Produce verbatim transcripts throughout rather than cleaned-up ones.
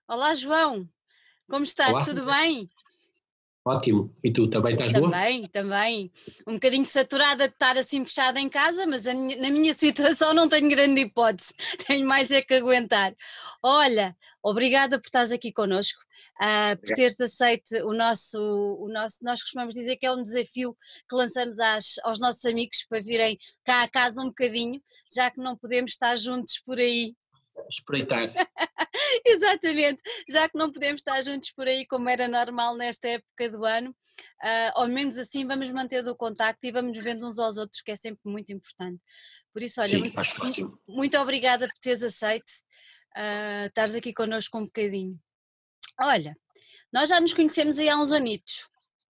Olá, João, como estás? Olá, Tudo Cíntia. bem? Ótimo. E tu também estás boa? Também, também. Um bocadinho saturada de estar assim fechada em casa, mas a minha- na minha situação não tenho grande hipótese, tenho mais é que aguentar. Olha, obrigada por estás aqui connosco, ah, por Obrigado. teres aceito o nosso, o nosso, nós costumamos dizer que é um desafio que lançamos às- aos nossos amigos para virem cá a casa um bocadinho, já que não podemos estar juntos por aí. Espreitar. Exatamente, já que não podemos estar juntos por aí como era normal nesta época do ano, ah, ao menos assim vamos manter o contacto e vamos vendo uns aos outros, que é sempre muito importante. Por isso, olha, Sim, muito, acho ótimo. muito obrigada por teres aceito, ah, estares aqui connosco um bocadinho. Olha, nós já nos conhecemos aí há uns anitos,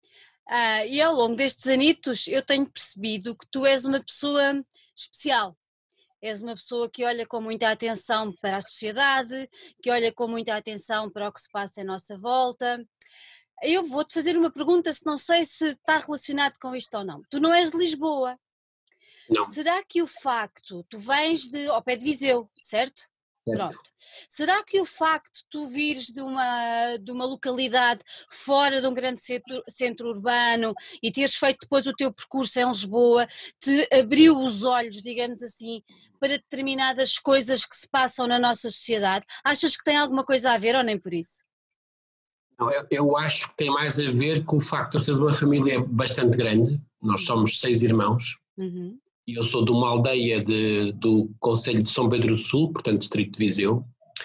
ah, e ao longo destes anitos eu tenho percebido que tu és uma pessoa especial. És uma pessoa que olha com muita atenção para a sociedade, que olha com muita atenção para o que se passa à nossa volta. Eu vou-te fazer uma pergunta, se não sei se está relacionado com isto ou não. Tu não és de Lisboa. Não, Será que o facto, tu vens de, ao pé de Viseu, certo? certo. Pronto. Será que o facto de tu vires de uma, de uma localidade fora de um grande centro, centro urbano e teres feito depois o teu percurso em Lisboa te abriu os olhos, digamos assim, para determinadas coisas que se passam na nossa sociedade? Achas que tem alguma coisa a ver ou nem por isso? Não, eu, eu acho que tem mais a ver com o facto de eu ser de uma família bastante grande. Nós somos seis irmãos Uhum. e eu sou de uma aldeia de- do Concelho de São Pedro do Sul, portanto, distrito de Viseu.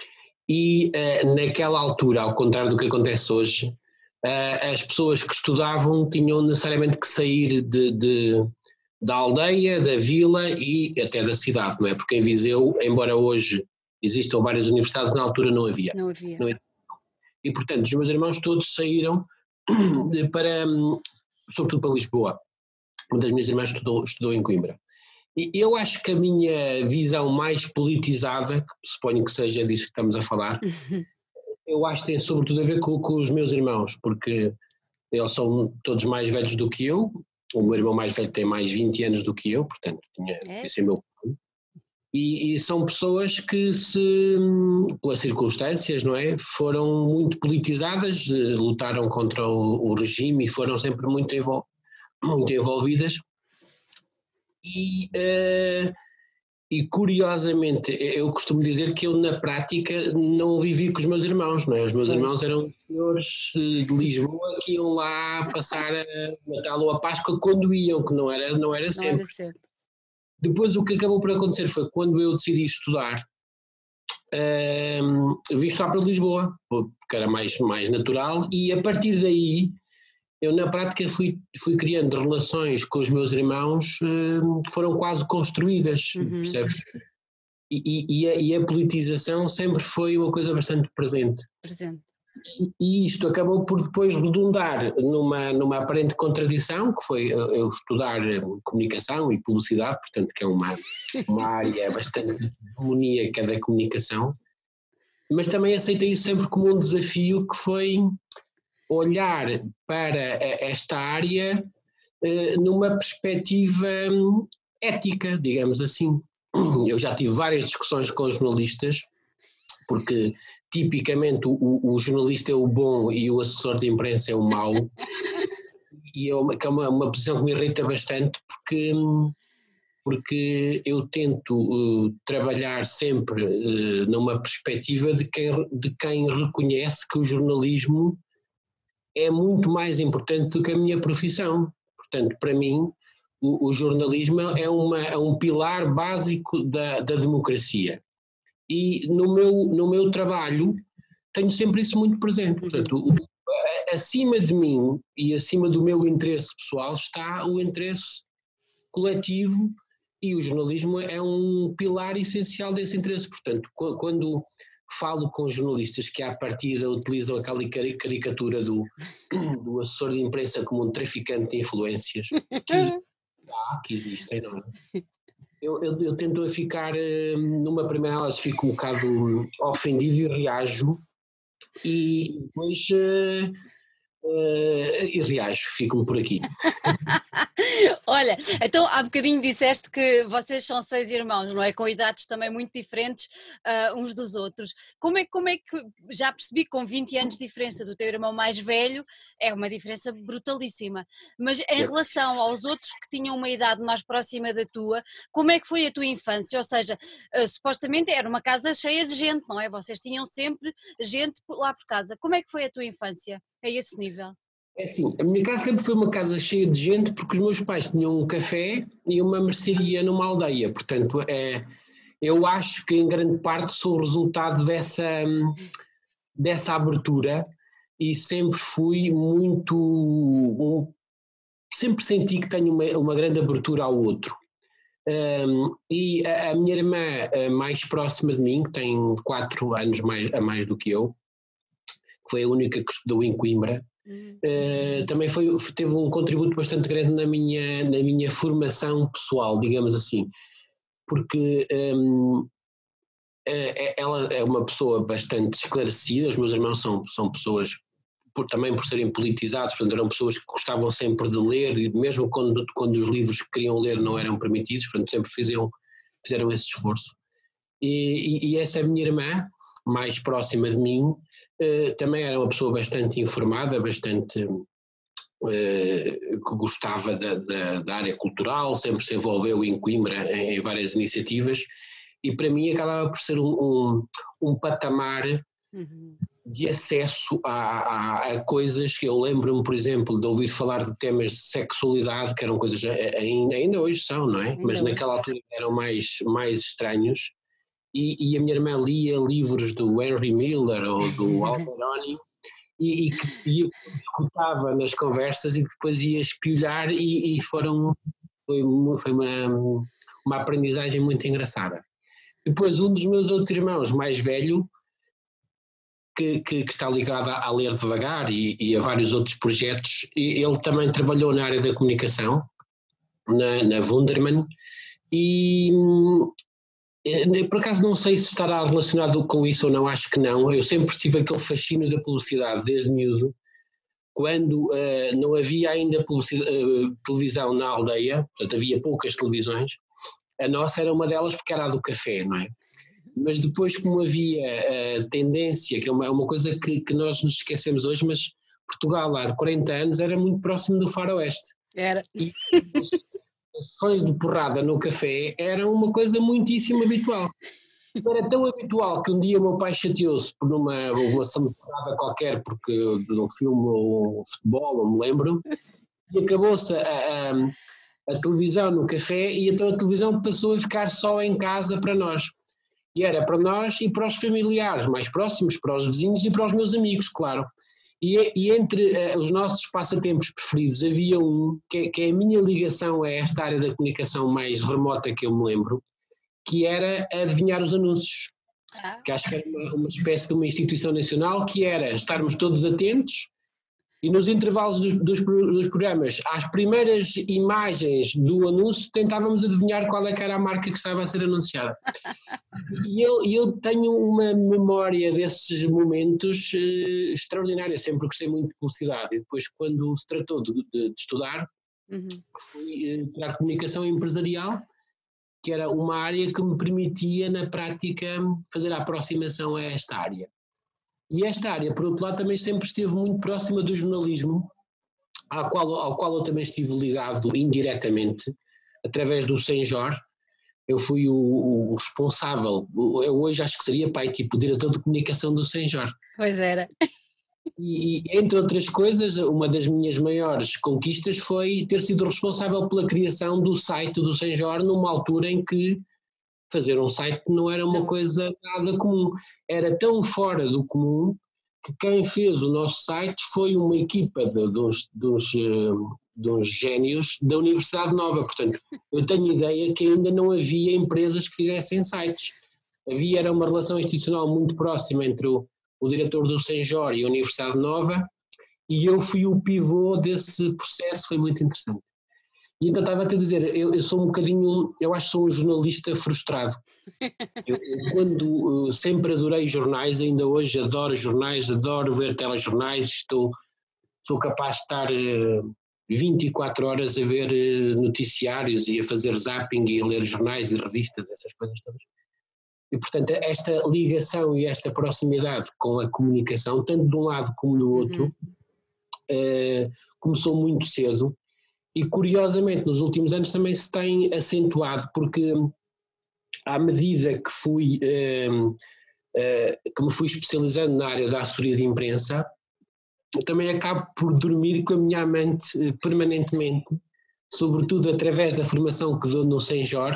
E eh, naquela altura, ao contrário do que acontece hoje, eh, as pessoas que estudavam tinham necessariamente que sair de, de- da aldeia, da vila e até da cidade, não é? Porque em Viseu, embora hoje existam várias universidades, na altura não havia. Não havia. Não havia. E, portanto, os meus irmãos todos saíram para, hum, sobretudo para Lisboa. Uma das minhas irmãs estudou, estudou em Coimbra. E eu acho que a minha visão mais politizada, que suponho que seja disso que estamos a falar, eu acho que tem sobretudo a ver com, com os meus irmãos, porque eles são todos mais velhos do que eu. O meu irmão mais velho tem mais vinte anos do que eu, portanto, tinha, É? esse é meu pai. E, e são pessoas que se, pelas circunstâncias, não é, foram muito politizadas, eh, lutaram contra o, o regime e foram sempre muito, envol, muito envolvidas. E, eh, e curiosamente, eu costumo dizer que eu na prática não vivi com os meus irmãos, não é? Os meus irmãos Pois. eram senhores eh, de Lisboa que iam lá passar a Natal ou a Páscoa quando iam, que não era, não era Não era sempre. sempre. Depois o que acabou por acontecer foi quando eu decidi estudar, um, vim estudar para Lisboa, porque era mais, mais natural, e a partir daí eu na prática fui, fui criando relações com os meus irmãos um, que foram quase construídas, Uhum. percebes? E, e, e, a, e a politização sempre foi uma coisa bastante presente. Presente. E isto acabou por depois redundar numa, numa aparente contradição, que foi eu estudar comunicação e publicidade, portanto que é uma, uma área bastante demoníaca da comunicação, mas também aceitei isso sempre como um desafio, que foi olhar para esta área eh, numa perspectiva ética, digamos assim. Eu já tive várias discussões com jornalistas, porque tipicamente o, o jornalista é o bom e o assessor de imprensa é o mau, e é uma, que é uma, uma posição que me irrita bastante, porque, porque eu tento uh, trabalhar sempre uh, numa perspectiva de quem, de quem reconhece que o jornalismo é muito mais importante do que a minha profissão. Portanto, para mim, o, o jornalismo é, uma, é um pilar básico da, da democracia. E no meu, no meu trabalho tenho sempre isso muito presente. Portanto, o, acima de mim e acima do meu interesse pessoal está o interesse coletivo, e o jornalismo é um pilar essencial desse interesse. Portanto, quando falo com jornalistas que à partida utilizam aquela caricatura do, do assessor de imprensa como um traficante de influências, que existem, que existem, não é? Eu, eu, eu tento ficar, numa primeira análise fico um bocado ofendido e reajo, e depois Uh, e reajo, fico-me por aqui. Olha, então há bocadinho disseste que vocês são seis irmãos, não é? Com idades também muito diferentes uh, uns dos outros. Como é, como é que, já percebi que com vinte anos de diferença do teu irmão mais velho, é uma diferença brutalíssima, mas em relação aos outros que tinham uma idade mais próxima da tua, como é que foi a tua infância? Ou seja, uh, supostamente era uma casa cheia de gente, não é? Vocês tinham sempre gente lá por casa. Como é que foi a tua infância a esse nível? É assim, a minha casa sempre foi uma casa cheia de gente porque os meus pais tinham um café e uma mercearia numa aldeia, portanto é, eu acho que em grande parte sou o resultado dessa, dessa abertura e sempre fui muito, um, sempre senti que tenho uma, uma grande abertura ao outro. Um, e a, a minha irmã a mais próxima de mim, que tem quatro anos mais, a mais do que eu, que foi a única que estudou em Coimbra, Uh, também foi, teve um contributo bastante grande na minha, na minha formação pessoal, digamos assim, porque um, ela é uma pessoa bastante esclarecida, os meus irmãos são, são pessoas, por, também por serem politizados, portanto eram pessoas que gostavam sempre de ler, e mesmo quando, quando os livros que queriam ler não eram permitidos, portanto sempre fizeram, fizeram esse esforço. E, e, e essa é a minha irmã, mais próxima de mim, eh, também era uma pessoa bastante informada, bastante eh, que gostava da, da, da área cultural, sempre se envolveu em Coimbra em, em várias iniciativas, e para mim acabava por ser um, um, um patamar uhum. de acesso a, a, a coisas que eu lembro-me, por exemplo, de ouvir falar de temas de sexualidade, que eram coisas, ainda, ainda hoje são, não é? Ainda Mas hoje. Naquela altura eram mais, mais estranhos. E, e a minha irmã lia livros do Henry Miller ou do Alberoni e, e que escutava nas conversas e depois ia espiolhar e, e foram, foi, foi uma, uma aprendizagem muito engraçada. Depois um dos meus outros irmãos mais velho, que, que, que está ligado a, a Ler Devagar e, e a vários outros projetos, ele também trabalhou na área da comunicação, na, na Wunderman, e por acaso não sei se estará relacionado com isso ou não, acho que não. Eu sempre tive aquele fascínio da publicidade desde miúdo, quando uh, não havia ainda uh, televisão na aldeia, portanto havia poucas televisões, a nossa era uma delas porque era a do café, não é? Mas depois, como havia uh, tendência, que é uma, uma coisa que, que nós nos esquecemos hoje, mas Portugal há quarenta anos era muito próximo do faroeste. Era. E, sessões de porrada no café eram uma coisa muitíssimo habitual. Era tão habitual que um dia o meu pai chateou-se por uma, uma porrada qualquer, porque de um filme ou um futebol, não me lembro, e acabou-se a, a, a televisão no café e então a televisão passou a ficar só em casa para nós. E era para nós e para os familiares mais próximos, para os vizinhos e para os meus amigos, claro. E, e entre uh, os nossos passatempos preferidos havia um, que, que é a minha ligação a esta área da comunicação mais remota que eu me lembro, que era adivinhar os anúncios. Ah. Que acho que era uma, uma espécie de uma instituição nacional, que era estarmos todos atentos e nos intervalos dos, dos, dos programas, às primeiras imagens do anúncio, tentávamos adivinhar qual é que era a marca que estava a ser anunciada. E eu, eu tenho uma memória desses momentos eh, extraordinária, sempre gostei muito de publicidade. E depois, quando se tratou de, de, de estudar, uhum. fui eh, tirar comunicação empresarial, que era uma área que me permitia, na prática, fazer a aproximação a esta área. E esta área, por outro lado, também sempre esteve muito próxima do jornalismo, ao qual, ao qual eu também estive ligado indiretamente, através do Senjor. Eu fui o, o responsável, eu hoje acho que seria pai, tipo, diretor de comunicação do Senjor. Pois era. E, e, entre outras coisas, uma das minhas maiores conquistas foi ter sido responsável pela criação do site do Senjor, numa altura em que fazer um site não era uma coisa nada comum. Era tão fora do comum que quem fez o nosso site foi uma equipa de, de, uns, de, uns, de uns génios da Universidade Nova. Portanto, eu tenho ideia que ainda não havia empresas que fizessem sites. Havia era uma relação institucional muito próxima entre o, o diretor do Senjor e a Universidade Nova, e eu fui o pivô desse processo, foi muito interessante. E então estava a te dizer, eu, eu sou um bocadinho, eu acho que sou um jornalista frustrado. Eu, eu quando eu sempre adorei jornais, ainda hoje adoro jornais, adoro ver telejornais, estou sou capaz de estar uh, vinte e quatro horas a ver uh, noticiários e a fazer zapping e a ler jornais e revistas, essas coisas todas. E, portanto, esta ligação e esta proximidade com a comunicação, tanto de um lado como do outro, uhum. uh, começou muito cedo e, curiosamente, nos últimos anos também se tem acentuado, porque à medida que fui, uh, uh, que me fui especializando na área da assessoria de imprensa, eu também acabo por dormir com a minha mente uh, permanentemente, sobretudo através da formação que dou no Senjor.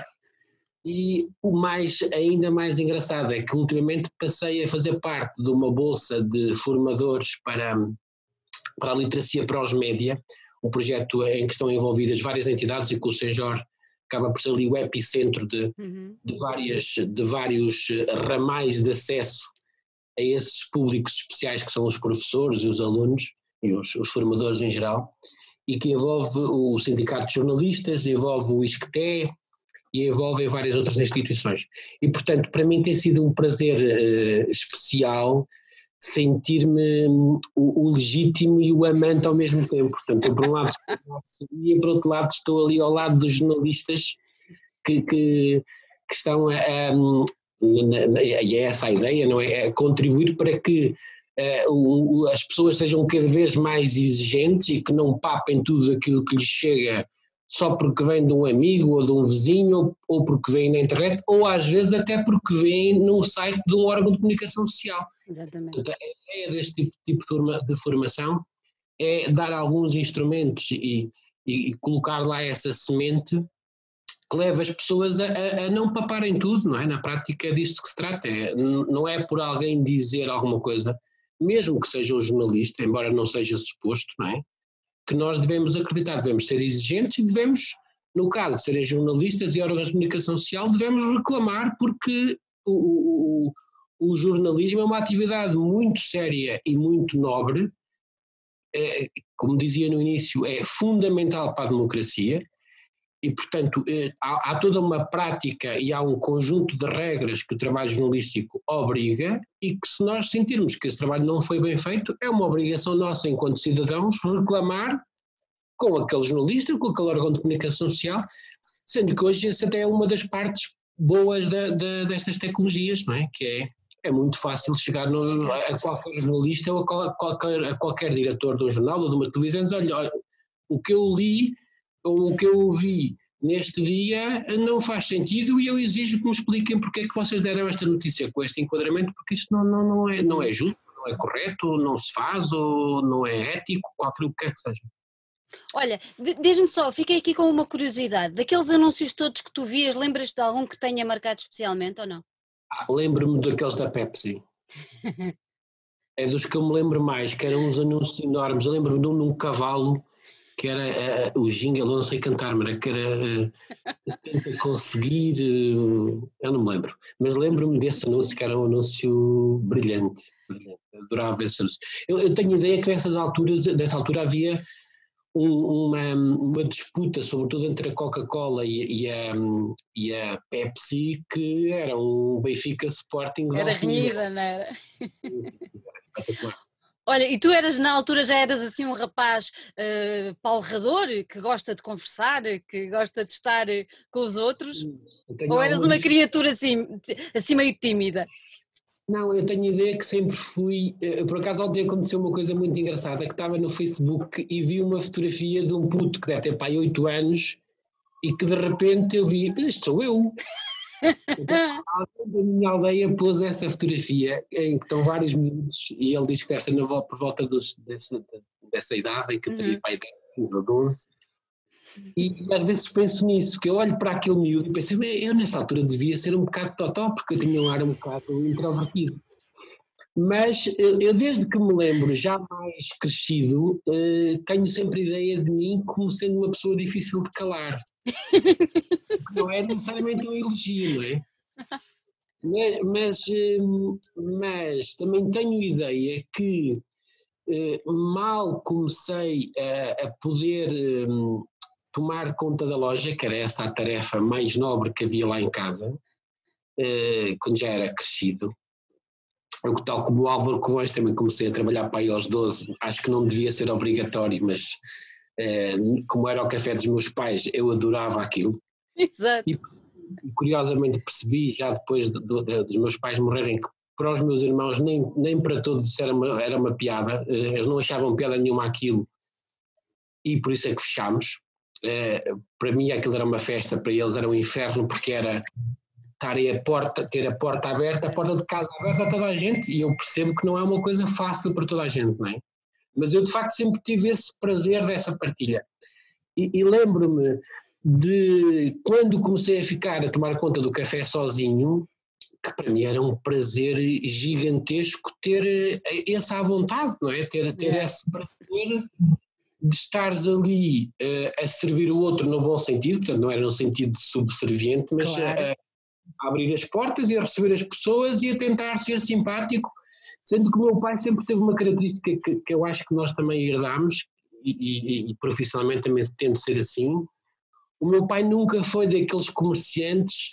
E o mais, ainda mais engraçado é que ultimamente passei a fazer parte de uma bolsa de formadores para, para a literacia prós-média, um projeto em que estão envolvidas várias entidades e que o Senjor acaba por ser ali o epicentro de, uhum. de, várias, de vários ramais de acesso a esses públicos especiais que são os professores e os alunos e os, os formadores em geral, e que envolve o Sindicato de Jornalistas, envolve o ISCTE, e envolvem várias outras instituições. E, portanto, para mim tem sido um prazer uh, especial sentir-me um, o, o legítimo e o amante ao mesmo tempo. Portanto, eu, por um lado estou na assessoria, por outro lado estou ali ao lado dos jornalistas que, que, que estão a, a, a, e é essa a ideia, não é? A contribuir para que uh, o, as pessoas sejam cada vez mais exigentes e que não papem tudo aquilo que lhes chega só porque vem de um amigo ou de um vizinho, ou, ou porque vem na internet, ou às vezes até porque vem num site de um órgão de comunicação social. Exatamente. Portanto, a ideia deste tipo de formação é dar alguns instrumentos e, e, e colocar lá essa semente que leva as pessoas a, a, a não paparem tudo, não é? Na prática é disto que se trata, é, não é por alguém dizer alguma coisa, mesmo que seja um jornalista, embora não seja suposto, não é? Que nós devemos acreditar, devemos ser exigentes e devemos, no caso de serem jornalistas e órgãos de comunicação social, devemos reclamar porque o, o, o jornalismo é uma atividade muito séria e muito nobre, é, como dizia no início, é fundamental para a democracia e, portanto, é, há, há toda uma prática e há um conjunto de regras que o trabalho jornalístico obriga e que, se nós sentirmos que esse trabalho não foi bem feito, é uma obrigação nossa, enquanto cidadãos, reclamar com aquele jornalista, com aquele órgão de comunicação social, sendo que hoje essa até é uma das partes boas da, da, destas tecnologias, não é? Que é, é muito fácil chegar no, a qualquer jornalista ou a qualquer, a qualquer diretor de um jornal ou de uma televisão e dizer, olha, olha, o que eu li ou o que eu ouvi neste dia não faz sentido e eu exijo que me expliquem porque é que vocês deram esta notícia com este enquadramento, porque isto não, não, não, é, não é justo, não é correto, não se faz ou não é ético, qualquer o que quer que seja. Olha, diz-me só, fiquei aqui com uma curiosidade, daqueles anúncios todos que tu vias, lembras-te de algum que tenha marcado especialmente ou não? Ah, lembro-me daqueles da Pepsi. É dos que eu me lembro mais, que eram uns anúncios enormes. Eu lembro-me de um num cavalo que era uh, o jingle, eu não sei cantar, mas que era uh, tenta conseguir, uh, eu não me lembro, mas lembro-me desse anúncio que era um anúncio brilhante, brilhante. Adorava esse anúncio. Eu, eu tenho ideia que nessas alturas, dessa altura havia um, uma, uma disputa, sobretudo entre a Coca-Cola e, e, a, e a Pepsi, que era um Benfica Sporting. Era renhida, não era? Sim, sim, sim, era espetacular. Olha, e tu eras, na altura, já eras assim um rapaz uh, palrador, que gosta de conversar, que gosta de estar com os outros? Sim, ou eras algumas... uma criatura assim, assim meio tímida? Não, eu tenho a ideia que sempre fui, por acaso ontem aconteceu uma coisa muito engraçada, que estava no Facebook e vi uma fotografia de um puto que deve ter pai oito anos e que de repente eu vi, mas isto sou eu. Então, alguém da minha aldeia pôs essa fotografia em que estão vários miúdos e ele diz que deve ser por volta dos, dessa, dessa idade em que eu teria uhum. pai dez ou doze e, e às vezes penso nisso, porque eu olho para aquele miúdo e penso, eu nessa altura devia ser um bocado totó porque eu tinha um ar um bocado introvertido, mas eu, eu desde que me lembro, já mais crescido, uh, tenho sempre a ideia de mim como sendo uma pessoa difícil de calar. Não é necessariamente um elogio, não é? Mas, mas, mas também tenho ideia que mal comecei a, a poder um, tomar conta da loja, que era essa a tarefa mais nobre que havia lá em casa, uh, quando já era crescido, eu, tal como o Álvaro Covões, também comecei a trabalhar para aí aos doze, acho que não devia ser obrigatório, mas eh, como era o café dos meus pais, eu adorava aquilo. Exato. E curiosamente percebi, já depois de, de, dos meus pais morrerem, que para os meus irmãos nem, nem para todos era uma, era uma piada, eles não achavam piada nenhuma aquilo, e por isso é que fechámos. Para mim aquilo era uma festa, para eles era um inferno, porque era estar a porta, ter a porta aberta, a porta de casa aberta a toda a gente, e eu percebo que não é uma coisa fácil para toda a gente, não é? Mas eu de facto sempre tive esse prazer dessa partilha. E, e lembro-me de quando comecei a ficar a tomar conta do café sozinho, que para mim era um prazer gigantesco ter essa à vontade, não é? Ter, ter esse prazer de estares ali uh, a servir o outro no bom sentido, portanto não era no sentido de subserviente, mas claro. a, a abrir as portas e a receber as pessoas e a tentar ser simpático, sendo que o meu pai sempre teve uma característica que, que eu acho que nós também herdámos, e, e, e profissionalmente também tento ser assim. O meu pai nunca foi daqueles comerciantes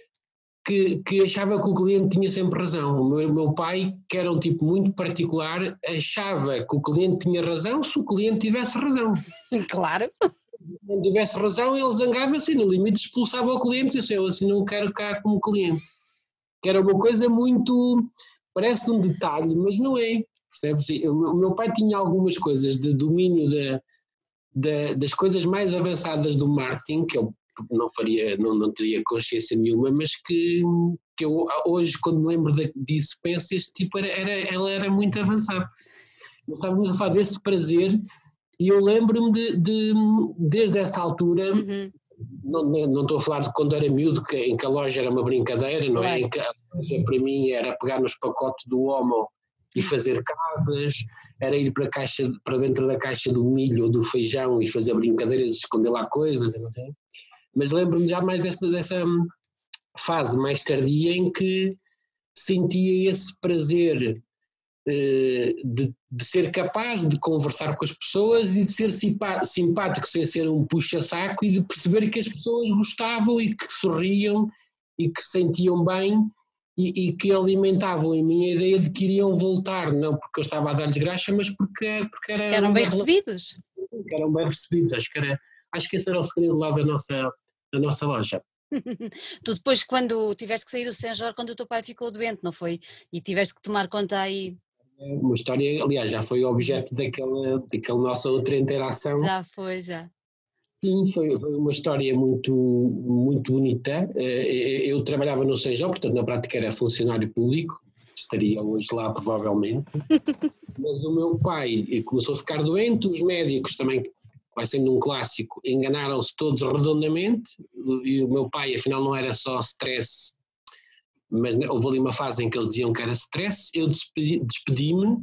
que, que achava que o cliente tinha sempre razão. O meu, o meu pai, que era um tipo muito particular, achava que o cliente tinha razão se o cliente tivesse razão. Claro. Se não tivesse razão, ele zangava-se e no limite expulsava o cliente e disse, eu assim não quero cá como cliente. Que era uma coisa muito, parece um detalhe, mas não é, percebes? O meu pai tinha algumas coisas de domínio de, de, das coisas mais avançadas do marketing, que eu não faria, não, não teria consciência nenhuma, mas que, que eu hoje, quando me lembro de, disso, penso, este tipo era, era, ela era muito avançada. Nós estávamos a falar desse prazer e eu lembro-me de, de desde essa altura, uhum. não, não, não estou a falar de quando era miúdo, que, em que a loja era uma brincadeira, não é? Em que a loja para mim era pegar nos pacotes do Omo e fazer casas, era ir para, a caixa, para dentro da caixa do milho ou do feijão e fazer brincadeiras, esconder lá coisas, não sei. Mas lembro-me já mais dessa, dessa fase mais tardia em que sentia esse prazer eh, de, de ser capaz de conversar com as pessoas e de ser simpático sem ser um puxa-saco e de perceber que as pessoas gostavam e que sorriam e que se sentiam bem e, e que alimentavam em mim a ideia de que iriam voltar, não porque eu estava a dar-lhes graxa, mas porque, porque era eram bem recebidos. Que eram bem recebidos, acho que, era, acho que esse era o segredo lá da nossa... da nossa loja. Tu depois, quando tiveste que sair do Senjor, quando o teu pai ficou doente, não foi? E tiveste que tomar conta aí. Uma história, aliás, já foi objeto daquela, daquela nossa outra interação. Já foi, já. Sim, foi, foi uma história muito, muito bonita. Eu trabalhava no Senjor, portanto na prática era funcionário público, estaria hoje lá provavelmente, mas o meu pai começou a ficar doente, os médicos também, vai sendo um clássico, enganaram-se todos redondamente, e o meu pai afinal não era só stress, mas houve ali uma fase em que eles diziam que era stress, eu despedi, despedi-me,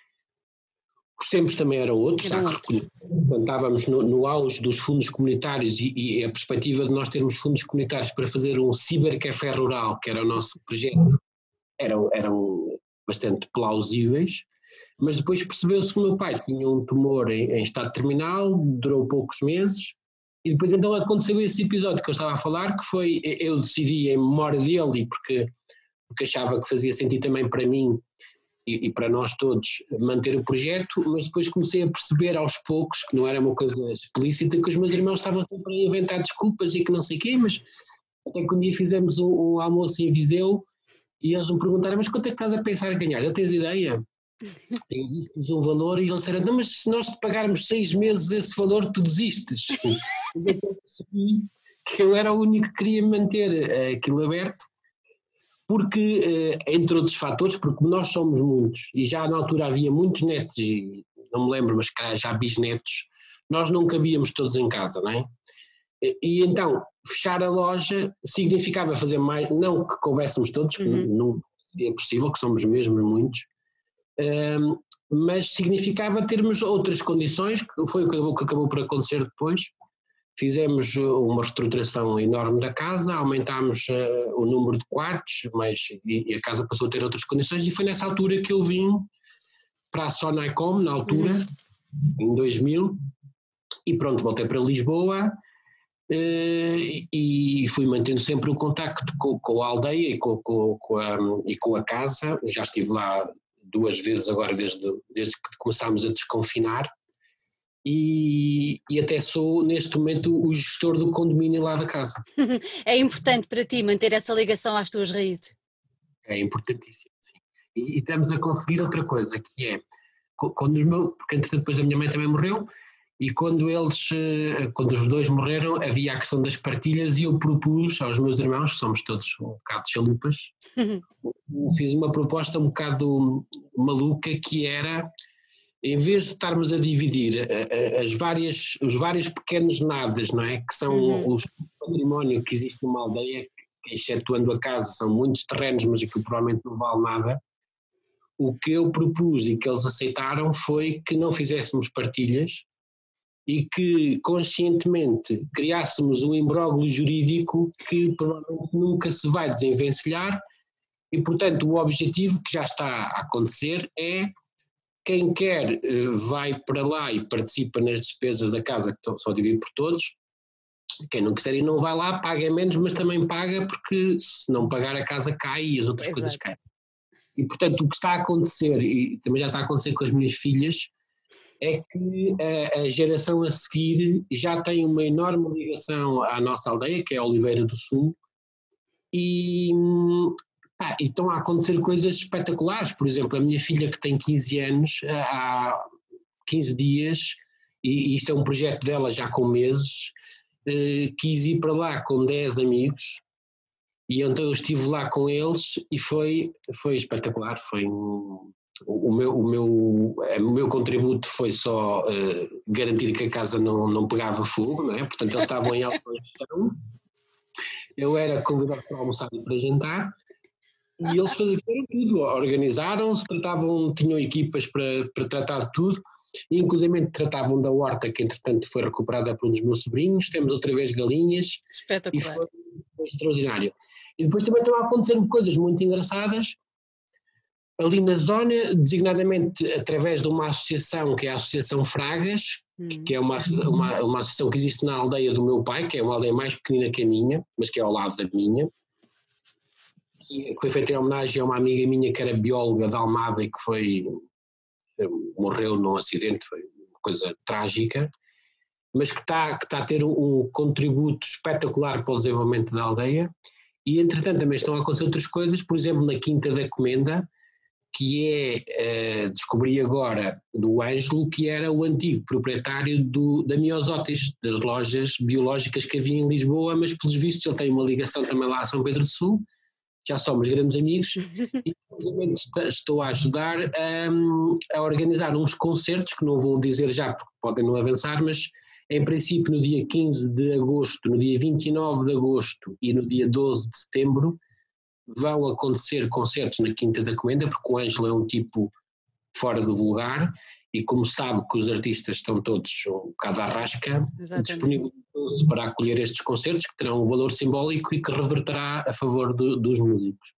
os tempos também eram outros, há que reconhecer, estávamos no, no auge dos fundos comunitários e, e a perspectiva de nós termos fundos comunitários para fazer um cibercafé rural, que era o nosso projeto, eram, eram bastante plausíveis. Mas depois percebeu-se que o meu pai tinha um tumor em, em estado terminal, durou poucos meses, e depois então aconteceu esse episódio que eu estava a falar, que foi, eu decidi em memória dele, e porque, porque achava que fazia sentido também para mim e, e para nós todos manter o projeto, mas depois comecei a perceber aos poucos, que não era uma coisa explícita, que os meus irmãos estavam sempre a inventar desculpas e que não sei o quê, mas até que um dia fizemos um, um almoço em Viseu, e eles me perguntaram, mas quanto é que estás a pensar em ganhar? Já tens ideia? Eu disse-lhes um valor e eles disseram, não, mas se nós te pagarmos seis meses esse valor, tu desistes. Eu percebi que eu era o único que queria manter uh, aquilo aberto, porque, uh, entre outros fatores, porque nós somos muitos, e já na altura havia muitos netos, e não me lembro, mas cá já bisnetos, nós não cabíamos todos em casa, não é? E, e então, fechar a loja significava fazer mais, não que coubéssemos todos, uhum. não seria possível, que somos mesmo muitos, Um, mas significava termos outras condições, que foi o que acabou, que acabou por acontecer depois. Fizemos uma reestruturação enorme da casa, aumentámos uh, o número de quartos, mas, e, e a casa passou a ter outras condições, e foi nessa altura que eu vim para a Sonaicom, na altura, em dois mil, e pronto, voltei para Lisboa, Uh, e fui mantendo sempre o contacto com, com a aldeia e com, com, com a, e com a casa. Já estive lá duas vezes agora desde, desde que começámos a desconfinar e, e até sou neste momento o gestor do condomínio lá da casa. É importante para ti manter essa ligação às tuas raízes? É importantíssimo, sim. E, e estamos a conseguir outra coisa, que é, quando os meus, porque entretanto depois a minha mãe também morreu, e quando eles, quando os dois morreram, havia a questão das partilhas e eu propus aos meus irmãos, somos todos um bocado de chalupas, fiz uma proposta um bocado maluca, que era, em vez de estarmos a dividir as várias, os vários pequenos nadas, não é? Que são uhum. os património que existe numa aldeia, que, excetuando a casa, são muitos terrenos, mas aquilo provavelmente não vale nada. O que eu propus e que eles aceitaram foi que não fizéssemos partilhas e que conscientemente criássemos um imbróglio jurídico que provavelmente nunca se vai desenvencilhar e, portanto, o objetivo que já está a acontecer é quem quer vai para lá e participa nas despesas da casa, que são divididas por todos, quem não quiser e não vai lá paga menos, mas também paga porque se não pagar a casa cai e as outras Exato. Coisas caem. E, portanto, o que está a acontecer, e também já está a acontecer com as minhas filhas, é que a, a geração a seguir já tem uma enorme ligação à nossa aldeia, que é a Oliveira do Sul, e, ah, e estão a acontecer coisas espetaculares. Por exemplo, a minha filha, que tem quinze anos, há quinze dias, e, e isto é um projeto dela já com meses, eh, quis ir para lá com dez amigos, e então eu estive lá com eles e foi, foi espetacular. Foi um, o, meu, o, meu, o meu contributo foi só uh, garantir que a casa não, não pegava fogo, não é? Portanto eles estavam em autogestão, eu era convidado para almoçar e para jantar, e eles faziam tudo, organizaram-se, tratavam, tinham equipas para, para tratar de tudo, e inclusive tratavam da horta, que entretanto foi recuperada por um dos meus sobrinhos, temos outra vez galinhas. Espetacular. E foi, foi extraordinário. E depois também estão a acontecer coisas muito engraçadas ali na zona, designadamente através de uma associação, que é a Associação Fragas, hum. que é uma, uma, uma associação que existe na aldeia do meu pai, que é uma aldeia mais pequenina que a minha, mas que é ao lado da minha, que foi feita em homenagem a uma amiga minha que era bióloga de Almada e que foi, morreu num acidente, foi uma coisa trágica, mas que está, que está a ter um contributo espetacular para o desenvolvimento da aldeia. E, entretanto, também estão a acontecer outras coisas, por exemplo, na Quinta da Comenda, que é, uh, descobri agora, do Ângelo, que era o antigo proprietário do, da Miosótis, das lojas biológicas que havia em Lisboa, mas, pelos vistos, ele tem uma ligação também lá a São Pedro do Sul, já somos grandes amigos, e, infelizmente, estou a ajudar um, a organizar uns concertos, que não vou dizer já, porque podem não avançar, mas... Em princípio, no dia quinze de agosto, no dia vinte e nove de agosto e no dia doze de setembro vão acontecer concertos na Quinta da Comenda, porque o Ângelo é um tipo fora do vulgar e, como sabe que os artistas estão todos um bocado à rasca, disponibilizou-se para acolher estes concertos, que terão um valor simbólico e que reverterá a favor do, dos músicos.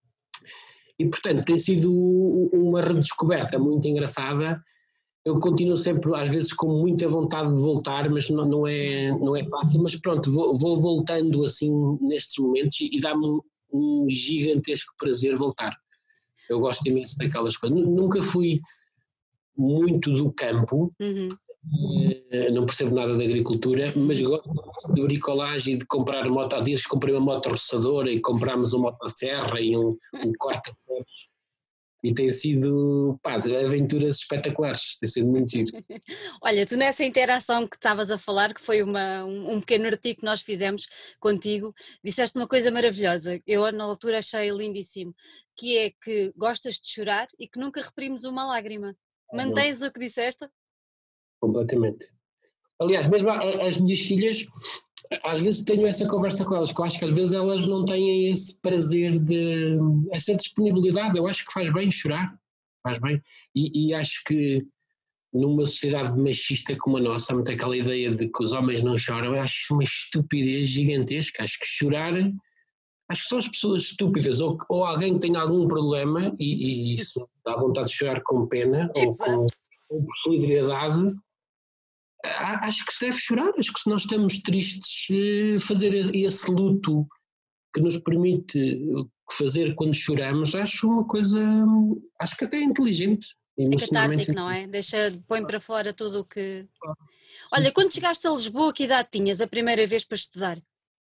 E, portanto, tem sido uma redescoberta muito engraçada. Eu continuo sempre, às vezes, com muita vontade de voltar, mas não, não, é, não é fácil, mas pronto, vou, vou voltando assim nestes momentos e, e dá-me um, um gigantesco prazer voltar. Eu gosto imenso daquelas coisas. Nunca fui muito do campo, uhum. não percebo nada da agricultura, mas gosto de bricolagem e de comprar moto. Há dias comprei uma moto roçadora e comprámos uma motosserra e um, um corta-ferros. E tem sido, pá, aventuras espetaculares, tem sido muito giro. Olha, tu nessa interação que estavas a falar, que foi uma, um, um pequeno artigo que nós fizemos contigo, disseste uma coisa maravilhosa, eu na altura achei lindíssimo, que é que gostas de chorar e que nunca reprimos uma lágrima. Mantens o que disseste? Completamente. Aliás, mesmo as minhas filhas, às vezes tenho essa conversa com elas, que eu acho que às vezes elas não têm esse prazer, de essa disponibilidade. Eu acho que faz bem chorar, faz bem. E, e acho que numa sociedade machista como a nossa, há muito aquela ideia de que os homens não choram, eu acho isso uma estupidez gigantesca. Acho que chorar, acho que são as pessoas estúpidas, ou, ou alguém que tem algum problema e, e isso dá vontade de chorar com pena, ou com, com solidariedade. acho que se deve chorar, acho que se nós estamos tristes, fazer esse luto que nos permite fazer quando choramos, acho uma coisa, acho que até é inteligente. É catártico, não é? Deixa, põe para fora tudo o que... Olha, quando chegaste a Lisboa, que idade tinhas a primeira vez para estudar?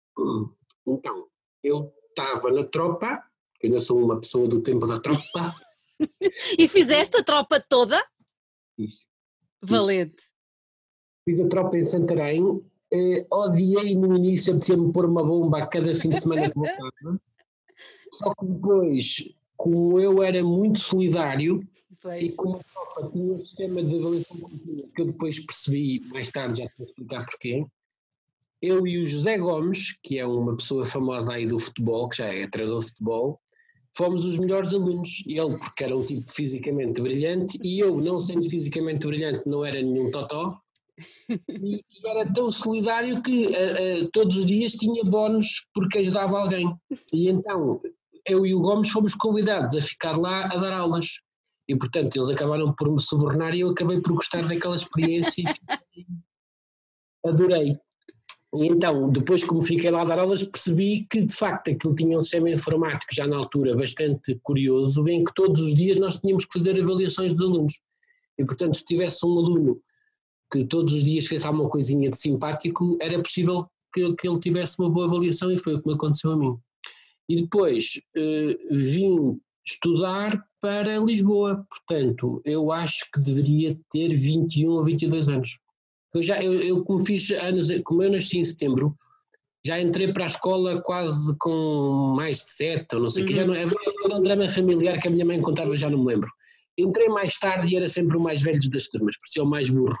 Então, eu estava na tropa, eu ainda sou uma pessoa do tempo da tropa. E fizeste a tropa toda? Isso. Valente. Fiz a tropa em Santarém, eh, odiei no início, apetecia-me pôr uma bomba a cada fim de semana que voltava, só que depois, como eu era muito solidário, pois. E como a tropa tinha um sistema de avaliação contínua, que eu depois percebi, mais tarde já te vou explicar porquê, eu e o José Gomes, que é uma pessoa famosa aí do futebol, que já é treinador de futebol, fomos os melhores alunos. Ele, porque era um tipo fisicamente brilhante, e eu, não sendo fisicamente brilhante, não era nenhum totó, e, e era tão solidário que uh, uh, todos os dias tinha bónus porque ajudava alguém. E então, eu e o Gomes fomos convidados a ficar lá a dar aulas. E, portanto, eles acabaram por me subornar e eu acabei por gostar daquela experiência e adorei. E então, depois que me fiquei lá a dar aulas, percebi que, de facto, aquilo tinha um sistema informático já na altura bastante curioso, em que todos os dias nós tínhamos que fazer avaliações dos alunos. E, portanto, se tivesse um aluno que todos os dias fez alguma coisinha de simpático, era possível que, que ele tivesse uma boa avaliação, e foi o que me aconteceu a mim. E depois eh, vim estudar para Lisboa, portanto, eu acho que deveria ter vinte e um ou vinte e dois anos. Eu, já, eu, eu como fiz anos, como eu nasci em setembro, já entrei para a escola quase com mais de sete, ou não sei o uhum. que, já não é, era um drama familiar que a minha mãe contava, já não me lembro. Entrei mais tarde e era sempre o mais velho das turmas, por ser o mais burro.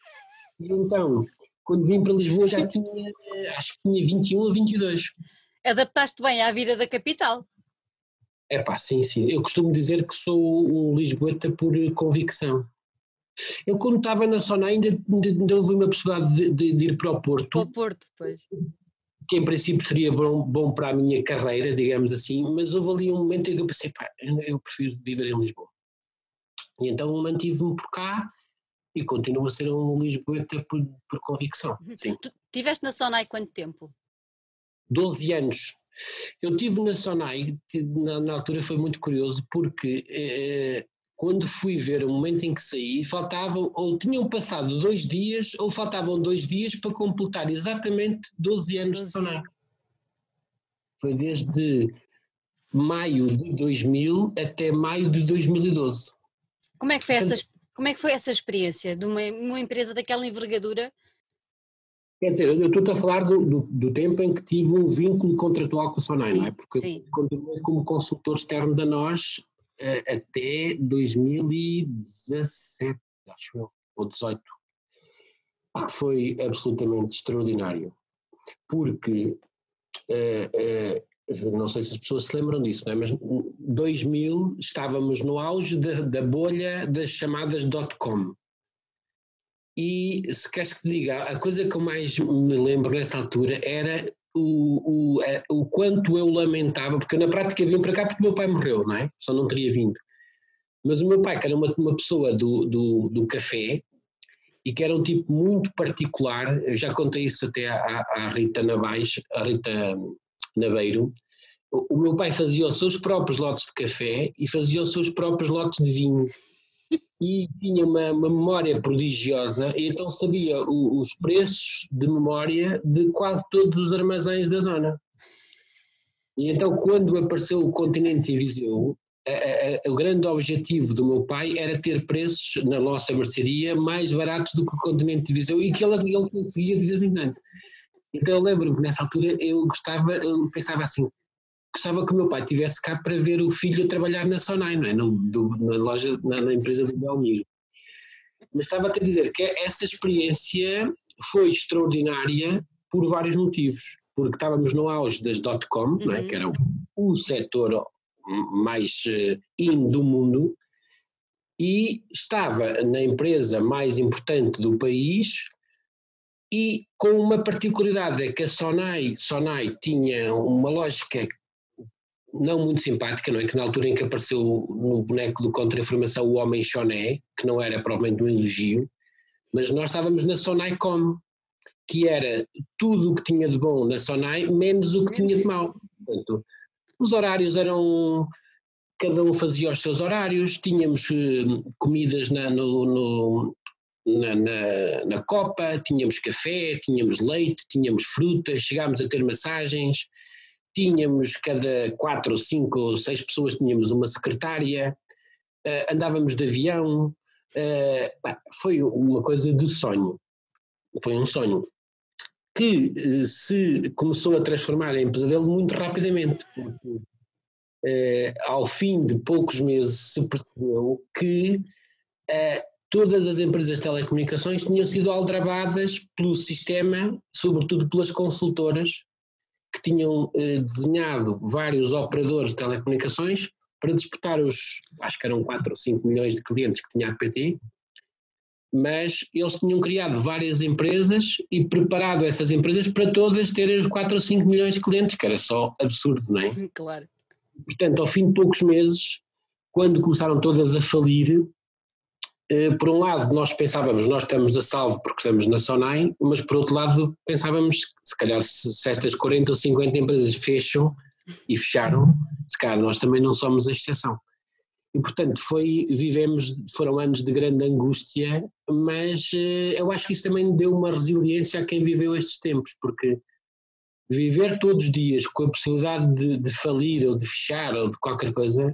E então, quando vim para Lisboa já tinha, acho que tinha vinte e um ou vinte e dois. Adaptaste bem à vida da capital? É pá, sim, sim. Eu costumo dizer que sou um lisboeta por convicção. Eu, quando estava na Sonai, ainda, ainda houve uma possibilidade de, de, de ir para o Porto. Para o Porto, pois. Que em princípio seria bom, bom para a minha carreira, digamos assim, mas houve ali um momento em que eu pensei, pá, eu prefiro viver em Lisboa. E então mantive-me por cá e continuo a ser um lisboeta por, por convicção. Sim. Tu estiveste na Sonai quanto tempo? doze anos. Eu estive na Sonai, na, na altura foi muito curioso, porque eh, quando fui ver o momento em que saí, faltavam, ou tinham passado dois dias, ou faltavam dois dias para completar exatamente doze anos doze. De Sonai. Foi desde maio de dois mil até maio de dois mil e doze. Como é que foi, Portanto, essa, como é que foi essa experiência de uma, uma empresa daquela envergadura? Quer dizer, eu estou a falar do, do, do tempo em que tive um vínculo contratual com a Sonai, sim, não é? Porque sim. Eu continuei como consultor externo da nós uh, até dois mil e dezassete, acho eu, ou dezoito, que foi absolutamente extraordinário, porque, uh, uh, não sei se as pessoas se lembram disso, não é? Mas em dois mil estávamos no auge da, da bolha das chamadas dot-com. E, se queres que te diga, a coisa que eu mais me lembro nessa altura era o, o, a, o quanto eu lamentava, porque eu na prática vim para cá porque o meu pai morreu, não é? Só não teria vindo. Mas o meu pai, que era uma, uma pessoa do, do, do café, e que era um tipo muito particular, eu já contei isso até à, à Rita Navais, à Rita Naveiro, o, o meu pai fazia os seus próprios lotes de café e fazia os seus próprios lotes de vinho. E tinha uma, uma memória prodigiosa, e então sabia o, os preços de memória de quase todos os armazéns da zona. E então, quando apareceu o Continente em Viseu, a, a, a, o grande objetivo do meu pai era ter preços na nossa mercearia mais baratos do que o Continente de Viseu, e que ele, ele conseguia de vez em quando. Então eu lembro-me que nessa altura eu gostava, eu pensava assim, gostava que o meu pai estivesse cá para ver o filho a trabalhar na Sonai, não é? No, do, na loja, na, na empresa do Belmiro. Mas estava a te dizer que essa experiência foi extraordinária por vários motivos. Porque estávamos no auge das dot-com, uhum. não é? Que era o, o setor mais uh, in do mundo, e estava na empresa mais importante do país, e com uma particularidade, é que a Sonai, Sonai tinha uma lógica não muito simpática, não é? Que na altura em que apareceu no boneco do Contra-Informação o homem choné, que não era provavelmente um elogio, mas nós estávamos na Sonaicom, que era tudo o que tinha de bom na Sonai, menos o que tinha de mau. Portanto, os horários eram, cada um fazia os seus horários, tínhamos uh, comidas na, no, no, na, na, na copa, tínhamos café, tínhamos leite, tínhamos fruta, chegámos a ter massagens, tínhamos cada quatro ou cinco ou seis pessoas, tínhamos uma secretária, uh, andávamos de avião, uh, bah, foi uma coisa de sonho, foi um sonho que uh, se começou a transformar em pesadelo muito rapidamente, porque uh, ao fim de poucos meses se percebeu que uh, todas as empresas de telecomunicações tinham sido aldrabadas pelo sistema, sobretudo pelas consultoras, que tinham eh, desenhado vários operadores de telecomunicações para disputar os, acho que eram quatro ou cinco milhões de clientes que tinha a P T, mas eles tinham criado várias empresas e preparado essas empresas para todas terem os quatro ou cinco milhões de clientes, que era só absurdo, não é? Claro. Portanto, ao fim de poucos meses, quando começaram todas a falir, eh, por um lado nós pensávamos, nós estamos a salvo porque estamos na Sonai, mas por outro lado pensávamos, se calhar se, se estas quarenta ou cinquenta empresas fecham e fecharam, se calhar nós também não somos a exceção. E portanto foi, vivemos, foram anos de grande angústia, mas eh, eu acho que isso também deu uma resiliência a quem viveu estes tempos, porque viver todos os dias com a possibilidade de, de falir ou de fechar ou de qualquer coisa,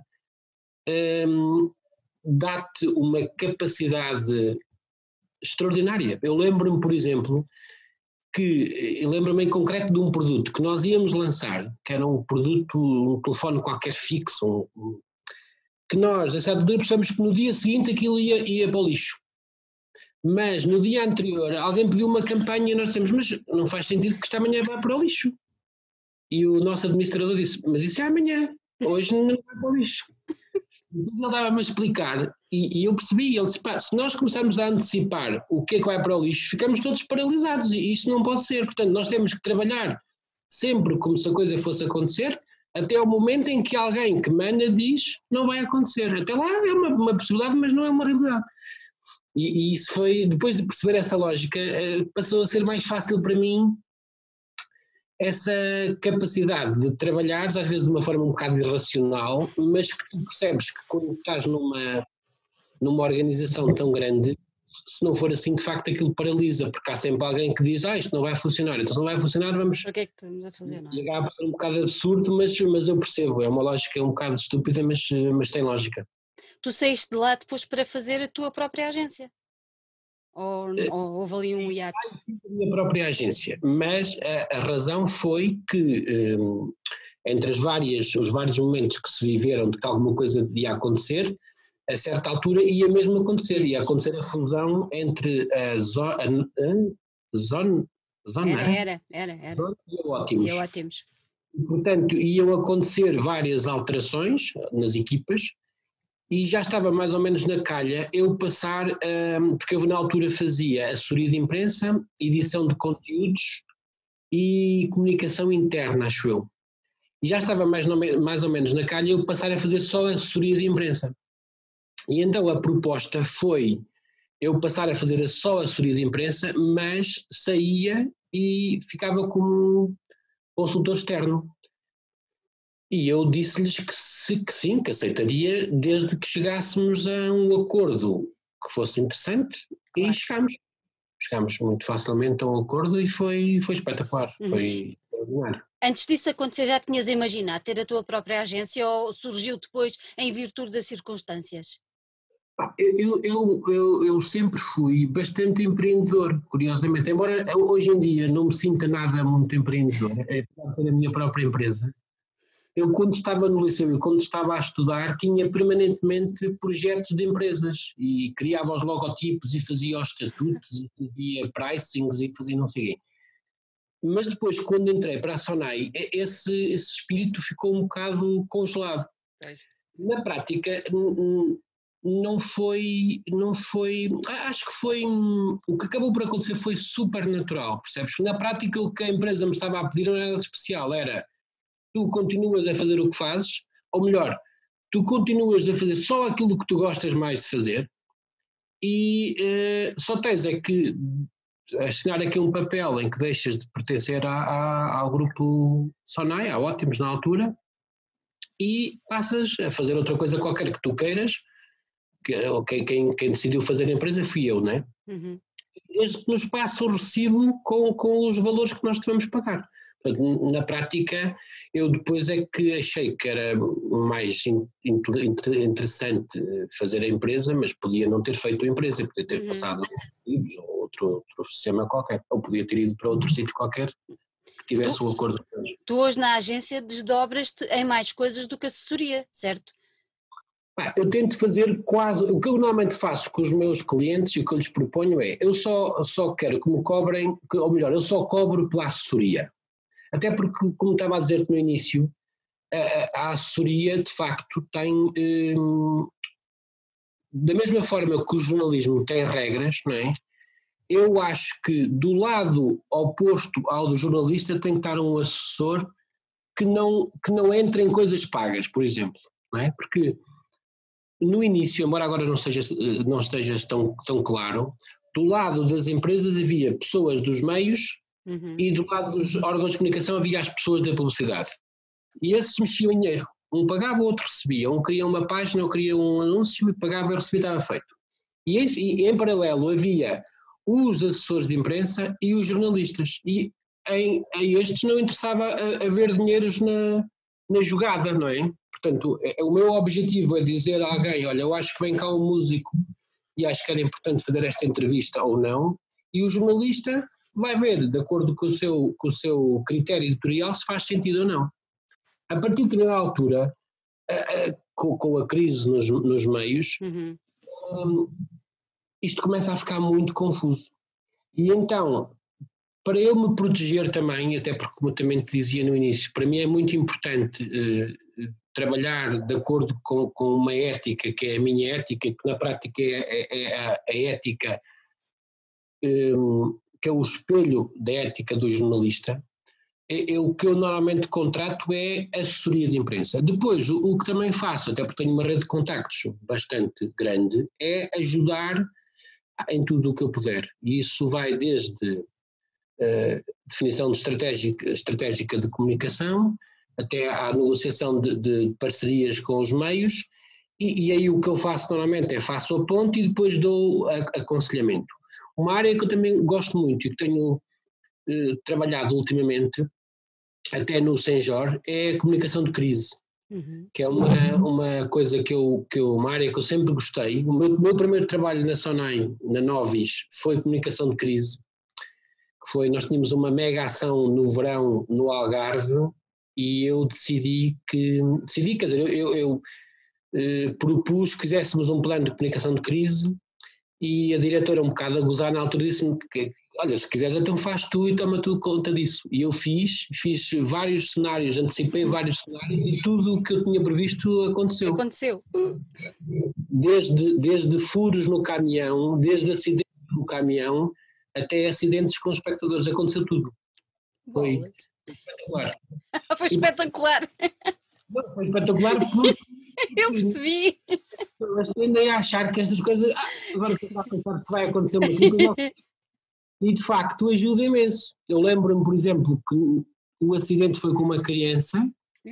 hum, dá-te uma capacidade extraordinária. Eu lembro-me, por exemplo, que, eu lembro-me em concreto de um produto que nós íamos lançar, que era um produto, um telefone qualquer fixo, um, que nós, a certa altura, percebemos que no dia seguinte aquilo ia, ia para o lixo. Mas no dia anterior alguém pediu uma campanha e nós dissemos, mas não faz sentido que esta amanhã vá para o lixo. E o nosso administrador disse, mas isso é amanhã, hoje não vai para o lixo. Depois ele estava-me a explicar e, e eu percebi, ele disse, pá, se nós começarmos a antecipar o que é que vai para o lixo, ficamos todos paralisados e isso não pode ser. Portanto, nós temos que trabalhar sempre como se a coisa fosse acontecer, até ao momento em que alguém que manda diz, não vai acontecer. Até lá é uma, uma possibilidade, mas não é uma realidade. E, e isso foi, depois de perceber essa lógica, passou a ser mais fácil para mim essa capacidade de trabalhar, às vezes de uma forma um bocado irracional, mas que tu percebes que quando estás numa, numa organização tão grande, se não for assim, de facto aquilo paralisa, porque há sempre alguém que diz, ah, isto não vai funcionar, então se não vai funcionar, vamos... O que é que estamos a fazer, não é? E acaba a ser um bocado absurdo, mas, mas eu percebo, é uma lógica um bocado estúpida, mas, mas tem lógica. Tu saíste de lá depois para fazer a tua própria agência? Ou, uh, ou houve ali um hiato? A minha própria agência, mas a, a razão foi que um, entre as várias, os vários momentos que se viveram de que alguma coisa devia acontecer, a certa altura ia mesmo acontecer, ia acontecer a fusão entre a Zona, zona, zona era, era, era, era. Zona e a Ótimos. E a Ótimos. Portanto, iam acontecer várias alterações nas equipas, e já estava mais ou menos na calha eu passar, um, porque eu na altura fazia assessoria de imprensa, edição de conteúdos e comunicação interna, acho eu. E já estava mais, no, mais ou menos na calha eu passar a fazer só assessoria de imprensa. E então a proposta foi eu passar a fazer só assessoria de imprensa, mas saía e ficava como consultor externo. E eu disse-lhes que, se, que sim, que aceitaria, desde que chegássemos a um acordo que fosse interessante, claro. E chegámos. Chegámos muito facilmente a um acordo e foi, foi espetacular, uhum. Foi extraordinário. Antes disso acontecer, já tinhas imaginado ter a tua própria agência ou surgiu depois em virtude das circunstâncias? Eu, eu, eu, eu sempre fui bastante empreendedor, curiosamente, embora hoje em dia não me sinta nada muito empreendedor, apesar de ser a minha própria empresa. Eu, quando estava no liceu e quando estava a estudar, tinha permanentemente projetos de empresas e criava os logotipos e fazia os estatutos e fazia pricings e fazia não sei o quê. Mas depois, quando entrei para a Sonai, esse, esse espírito ficou um bocado congelado. Na prática, não foi, não foi, acho que foi, o que acabou por acontecer foi super natural, percebes? Na prática, o que a empresa me estava a pedir não era especial, era tu continuas a fazer o que fazes, ou melhor, tu continuas a fazer só aquilo que tu gostas mais de fazer, e uh, só tens é que assinar aqui um papel em que deixas de pertencer a, a, ao grupo Sonai, a Ótimos na altura, e passas a fazer outra coisa qualquer que tu queiras, que, quem, quem, quem decidiu fazer a empresa fui eu, não é? Uhum. Desde que nos passe o recibo com, com os valores que nós devemos pagar. Portanto, na prática, eu depois é que achei que era mais interessante fazer a empresa, mas podia não ter feito a empresa, podia ter uhum. passado recibos ou outro, outro sistema qualquer, ou podia ter ido para outro sítio qualquer que tivesse o um acordo. Tu hoje na agência desdobras-te em mais coisas do que assessoria, certo? Eu tento fazer quase, o que eu normalmente faço com os meus clientes e o que eu lhes proponho é, eu só, só quero que me cobrem, ou melhor, eu só cobro pela assessoria. Até porque, como estava a dizer-te no início, a, a assessoria de facto tem, hum, da mesma forma que o jornalismo tem regras, não é? Eu acho que do lado oposto ao do jornalista tem que estar um assessor que não, que não entre em coisas pagas, por exemplo, não é? Porque no início, embora agora não, seja, não esteja tão, tão claro, do lado das empresas havia pessoas dos meios uhum. e do lado dos órgãos de comunicação havia as pessoas da publicidade. E esses mexiam em dinheiro. Um pagava, o outro recebia. Um queria uma página, ou queria um anúncio e pagava e recebia, estava feito. E, esse, e em paralelo havia os assessores de imprensa e os jornalistas. E em, a estes não interessava haver dinheiros na, na jogada, não é? Portanto, é, o meu objetivo é dizer a alguém, olha, eu acho que vem cá um músico e acho que era importante fazer esta entrevista ou não, e o jornalista vai ver, de acordo com o seu, com o seu critério editorial, se faz sentido ou não. A partir de determinada altura, a, a, com, com a crise nos, nos meios, uhum. um, isto começa a ficar muito confuso. E então, para eu me proteger também, até porque como eu também te dizia no início, para mim é muito importante uh, trabalhar de acordo com, com uma ética que é a minha ética, que na prática é, é, é a, a ética um, que é o espelho da ética do jornalista. É, é o que eu normalmente contrato é assessoria de imprensa. Depois, o, o que também faço, até porque tenho uma rede de contactos bastante grande, é ajudar em tudo o que eu puder. E isso vai desde uh, definição de estratégica, estratégica de comunicação, até à negociação de, de parcerias com os meios, e, e aí o que eu faço normalmente é faço a ponte e depois dou a, aconselhamento. Uma área que eu também gosto muito e que tenho eh, trabalhado ultimamente, até no Senjor, é a comunicação de crise, uhum. que é uma, uma coisa que eu, que eu, uma área que eu sempre gostei. O meu, meu primeiro trabalho na Sonai, na Novis, foi comunicação de crise, que foi, nós tínhamos uma mega ação no verão no Algarve, e eu decidi que, decidi, quer dizer, eu, eu, eu eh, propus que fizéssemos um plano de comunicação de crise e a diretora, um bocado a gozar na altura, disse-me que, olha, se quiseres então faz tu e toma tu conta disso. E eu fiz, fiz vários cenários, antecipei vários cenários e tudo o que eu tinha previsto aconteceu. Aconteceu. Desde, desde furos no caminhão, desde acidentes no caminhão, até acidentes com espectadores, aconteceu tudo. Foi Bolas. espetacular. Foi espetacular. Não, foi espetacular porque... Eu percebi. Elas tendem a achar que estas coisas... Ah, agora estou a pensar se vai acontecer uma coisa. E de facto ajuda imenso. Eu lembro-me, por exemplo, que o acidente foi com uma criança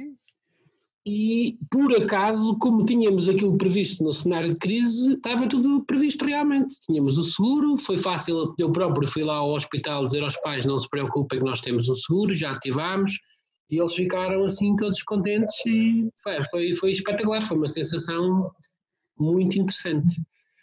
e, por acaso, como tínhamos aquilo previsto no cenário de crise, estava tudo previsto realmente. Tínhamos o seguro, foi fácil, eu próprio fui lá ao hospital dizer aos pais não se preocupem que nós temos um seguro, já ativámos, e eles ficaram assim todos contentes e foi, foi, foi espetacular, foi uma sensação muito interessante.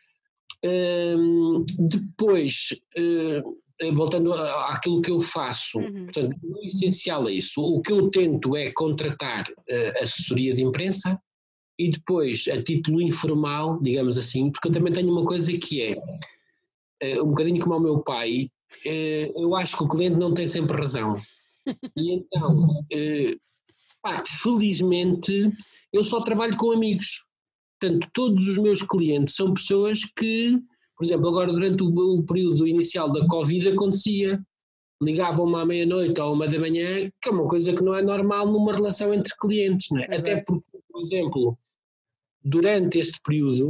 Um, depois, uh, voltando àquilo que eu faço, uhum. portanto, o essencial é isso. O que eu tento é contratar uh, assessoria de imprensa e depois, a título informal, digamos assim, porque eu também tenho uma coisa que é, uh, um bocadinho como o meu pai, uh, eu acho que o cliente não tem sempre razão. E então, uh, pá, felizmente, eu só trabalho com amigos. Portanto, todos os meus clientes são pessoas que, por exemplo, agora durante o, o período inicial da Covid acontecia, ligavam-me à meia-noite ou à uma da manhã, que é uma coisa que não é normal numa relação entre clientes, não é? Até porque, por exemplo, durante este período,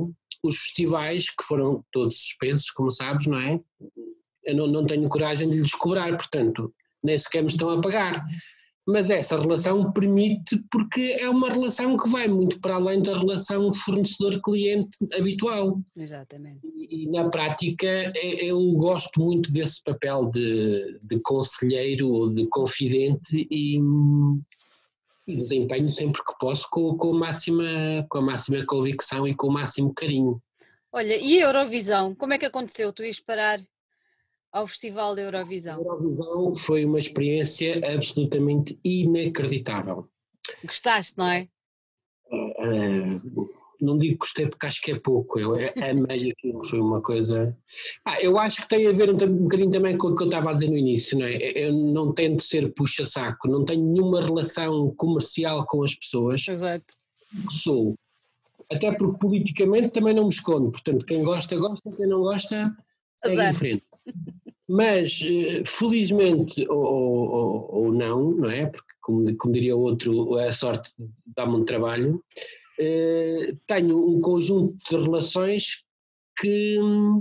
os festivais, que foram todos suspensos, como sabes, não é? Eu não, não tenho coragem de lhes cobrar, portanto, nem sequer me estão a pagar. Mas essa relação permite, porque é uma relação que vai muito para além da relação fornecedor-cliente habitual. Exatamente. E, e na prática eu gosto muito desse papel de, de conselheiro ou de confidente e, e desempenho sempre que posso com, com, a máxima, com a máxima convicção e com o máximo carinho. Olha, e a Eurovisão? Como é que aconteceu? Tu ias parar ao Festival da Eurovisão? A Eurovisão foi uma experiência absolutamente inacreditável. Gostaste, não é? Uh, não digo que gostei porque acho que é pouco, eu amei aquilo, foi uma coisa... Ah, eu acho que tem a ver um, um bocadinho também com o que eu estava a dizer no início, não é? Eu não tento ser puxa-saco, não tenho nenhuma relação comercial com as pessoas. Exato. Sou. Até porque politicamente também não me escondo, portanto quem gosta, gosta, quem não gosta, segue em frente. Mas, felizmente, ou, ou, ou não, não é? Porque, como, como diria o outro, a sorte dá-me um trabalho. Eh, tenho um conjunto de relações que,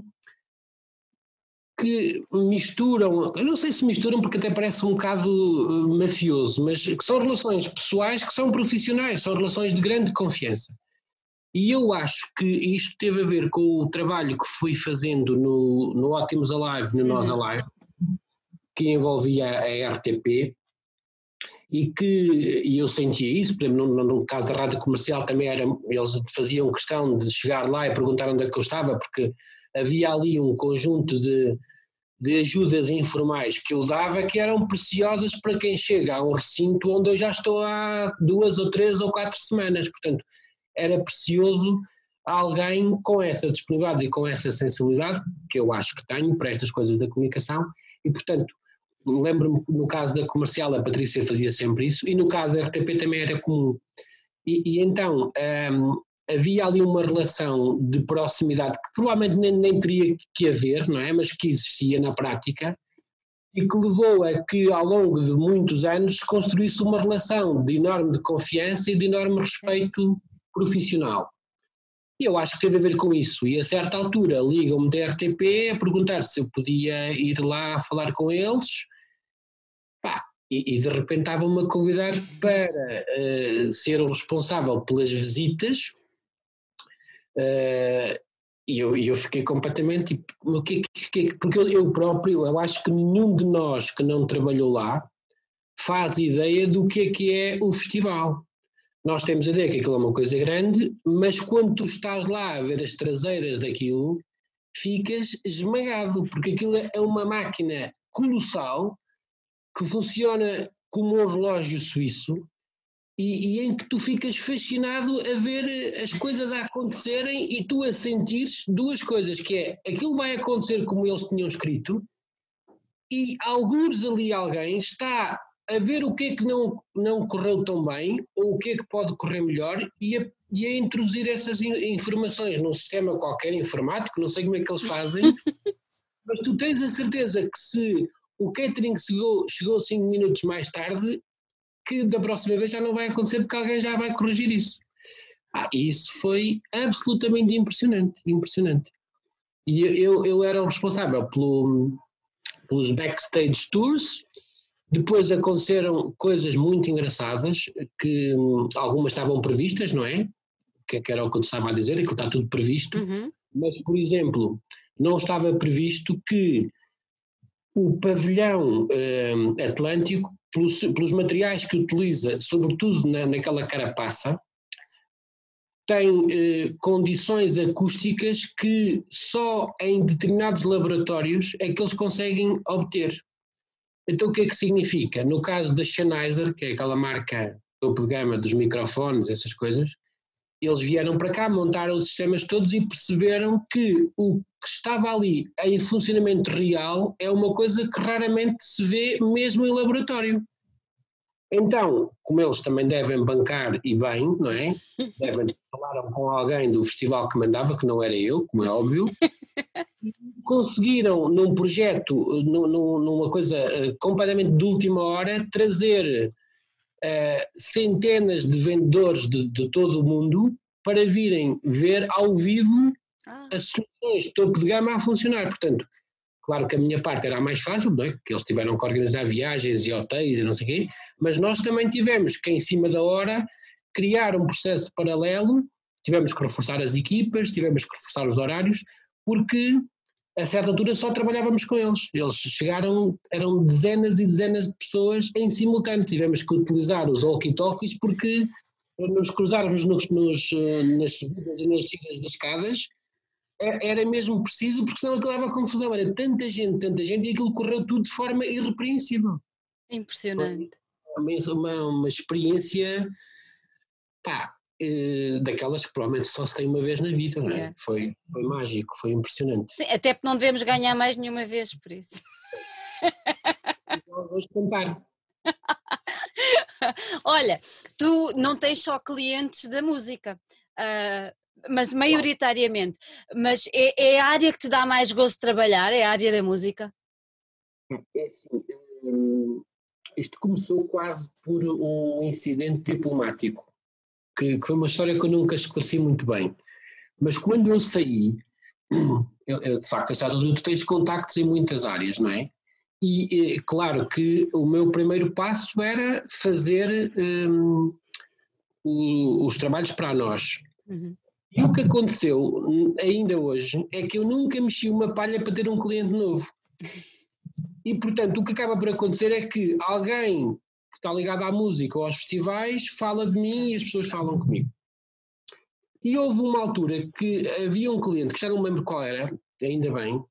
que misturam, eu não sei se misturam porque até parece um bocado mafioso, mas que são relações pessoais que são profissionais, são relações de grande confiança. E eu acho que isto teve a ver com o trabalho que fui fazendo no, no Ótimos Alive, no Nós Alive, que envolvia a R T P, e que e eu sentia isso, por exemplo, no, no caso da rádio comercial também era, eles faziam questão de chegar lá e perguntar onde é que eu estava, porque havia ali um conjunto de, de ajudas informais que eu dava que eram preciosas para quem chega a um recinto onde eu já estou há duas ou três ou quatro semanas, portanto era precioso alguém com essa disponibilidade e com essa sensibilidade, que eu acho que tenho para estas coisas da comunicação, e portanto, lembro-me que no caso da comercial a Patrícia fazia sempre isso, e no caso da R T P também era comum. E, e então hum, havia ali uma relação de proximidade que provavelmente nem, nem teria que haver, não é? Mas que existia na prática, e que levou a que ao longo de muitos anos construísse uma relação de enorme de confiança e de enorme respeito profissional. E eu acho que teve a ver com isso, e a certa altura ligam-me da R T P a perguntar se eu podia ir lá falar com eles, pá, e, e de repente estavam-me a convidar para uh, ser o responsável pelas visitas, uh, e eu, eu fiquei completamente, tipo, o que, que, porque eu próprio, eu acho que nenhum de nós que não trabalhou lá faz ideia do que é que é o festival. Nós temos a ideia que aquilo é uma coisa grande, mas quando tu estás lá a ver as traseiras daquilo, ficas esmagado, porque aquilo é uma máquina colossal que funciona como um relógio suíço e, e em que tu ficas fascinado a ver as coisas a acontecerem e tu a sentires duas coisas, que é, aquilo vai acontecer como eles tinham escrito e algures ali alguém está a ver o que é que não, não correu tão bem ou o que é que pode correr melhor e a, e a introduzir essas informações num sistema qualquer informático, não sei como é que eles fazem, mas tu tens a certeza que se o catering chegou, chegou cinco minutos mais tarde, que da próxima vez já não vai acontecer porque alguém já vai corrigir isso. Ah, isso foi absolutamente impressionante, impressionante. E eu, eu era o responsável pelo, pelos backstage tours. Depois aconteceram coisas muito engraçadas, que hum, algumas estavam previstas, não é? Que, que era o que eu estava a dizer, aquilo está tudo previsto, Uhum. mas, por exemplo, não estava previsto que o pavilhão hum, atlântico, pelos, pelos materiais que utiliza, sobretudo na, naquela carapaça, tem eh, condições acústicas que só em determinados laboratórios é que eles conseguem obter. Então o que é que significa? No caso da Sennheiser, que é aquela marca topo de gama dos microfones, essas coisas, eles vieram para cá, montaram os sistemas todos e perceberam que o que estava ali em funcionamento real é uma coisa que raramente se vê mesmo em laboratório. Então, como eles também devem bancar e bem, não é? Devem falaram com alguém do festival que mandava, que não era eu, como é óbvio, conseguiram num projeto, num, numa coisa uh, completamente de última hora, trazer uh, centenas de vendedores de, de todo o mundo para virem ver ao vivo Ah. as soluções de topo de gama a funcionar. Portanto, claro que a minha parte era a mais fácil, não é? Porque eles tiveram que organizar viagens e hotéis e não sei o quê, mas nós também tivemos que, em cima da hora, criar um processo paralelo, tivemos que reforçar as equipas, tivemos que reforçar os horários, porque a certa altura só trabalhávamos com eles. Eles chegaram, eram dezenas e dezenas de pessoas em simultâneo, tivemos que utilizar os walkie-talkies porque para nos cruzarmos nos, nos, nas subidas e nas descidas das escadas, era mesmo preciso, porque senão aquilo dava confusão, era tanta gente, tanta gente, e aquilo correu tudo de forma irrepreensível. Impressionante. Foi uma, uma, uma experiência, pá, eh, daquelas que provavelmente só se tem uma vez na vida, não é? Yeah. Foi, foi mágico, foi impressionante. Sim, até porque não devemos ganhar mais nenhuma vez por isso. Vamos contar. Olha, tu não tens só clientes da música, uh, mas maioritariamente, mas é, é a área que te dá mais gosto de trabalhar, é a área da música? É assim, hum, isto começou quase por um incidente diplomático, que, que foi uma história que eu nunca esclareci muito bem, mas quando eu saí, eu, eu, de facto, tu tens contactos em muitas áreas, não é? E, claro que o meu primeiro passo era fazer um, o, os trabalhos para nós. Uhum. E o que aconteceu, ainda hoje, é que eu nunca mexi uma palha para ter um cliente novo. E, portanto, o que acaba por acontecer é que alguém que está ligado à música ou aos festivais fala de mim e as pessoas falam comigo. E houve uma altura que havia um cliente, que já não me lembro qual era, ainda bem,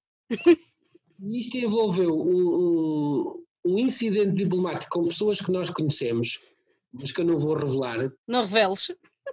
e isto envolveu um, um, um incidente diplomático com pessoas que nós conhecemos, mas que eu não vou revelar. Não reveles.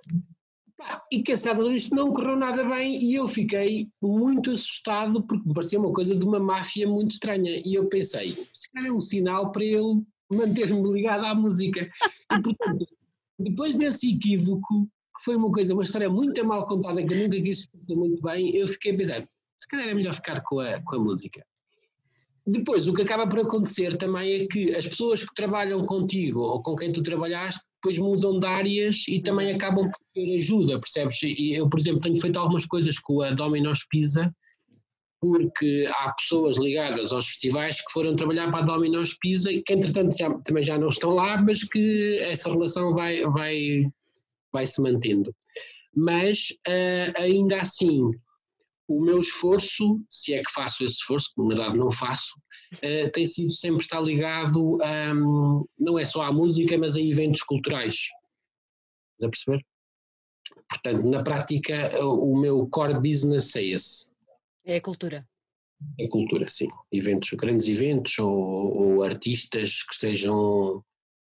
E que a certa altura isto não correu nada bem e eu fiquei muito assustado porque me parecia uma coisa de uma máfia muito estranha. E eu pensei, se calhar é um sinal para ele manter-me ligado à música. E, portanto, depois desse equívoco, que foi uma coisa, uma história muito mal contada, que eu nunca quis esquecer muito bem, eu fiquei a pensar, se calhar é melhor ficar com a, com a música. Depois, o que acaba por acontecer também é que as pessoas que trabalham contigo ou com quem tu trabalhaste, depois mudam de áreas e também acabam por ter ajuda, percebes? E eu, por exemplo, tenho feito algumas coisas com a Domino's Pizza, porque há pessoas ligadas aos festivais que foram trabalhar para a Domino's Pizza e que, entretanto, já, também já não estão lá, mas que essa relação vai, vai, vai se mantendo. Mas, uh, ainda assim, o meu esforço, se é que faço esse esforço, que na verdade não faço, uh, tem sido sempre estar ligado, um, não é só à música, mas a eventos culturais. Estás a perceber? Portanto, na prática, o meu core business é esse. É a cultura. É cultura, sim. Eventos, grandes eventos ou, ou artistas que estejam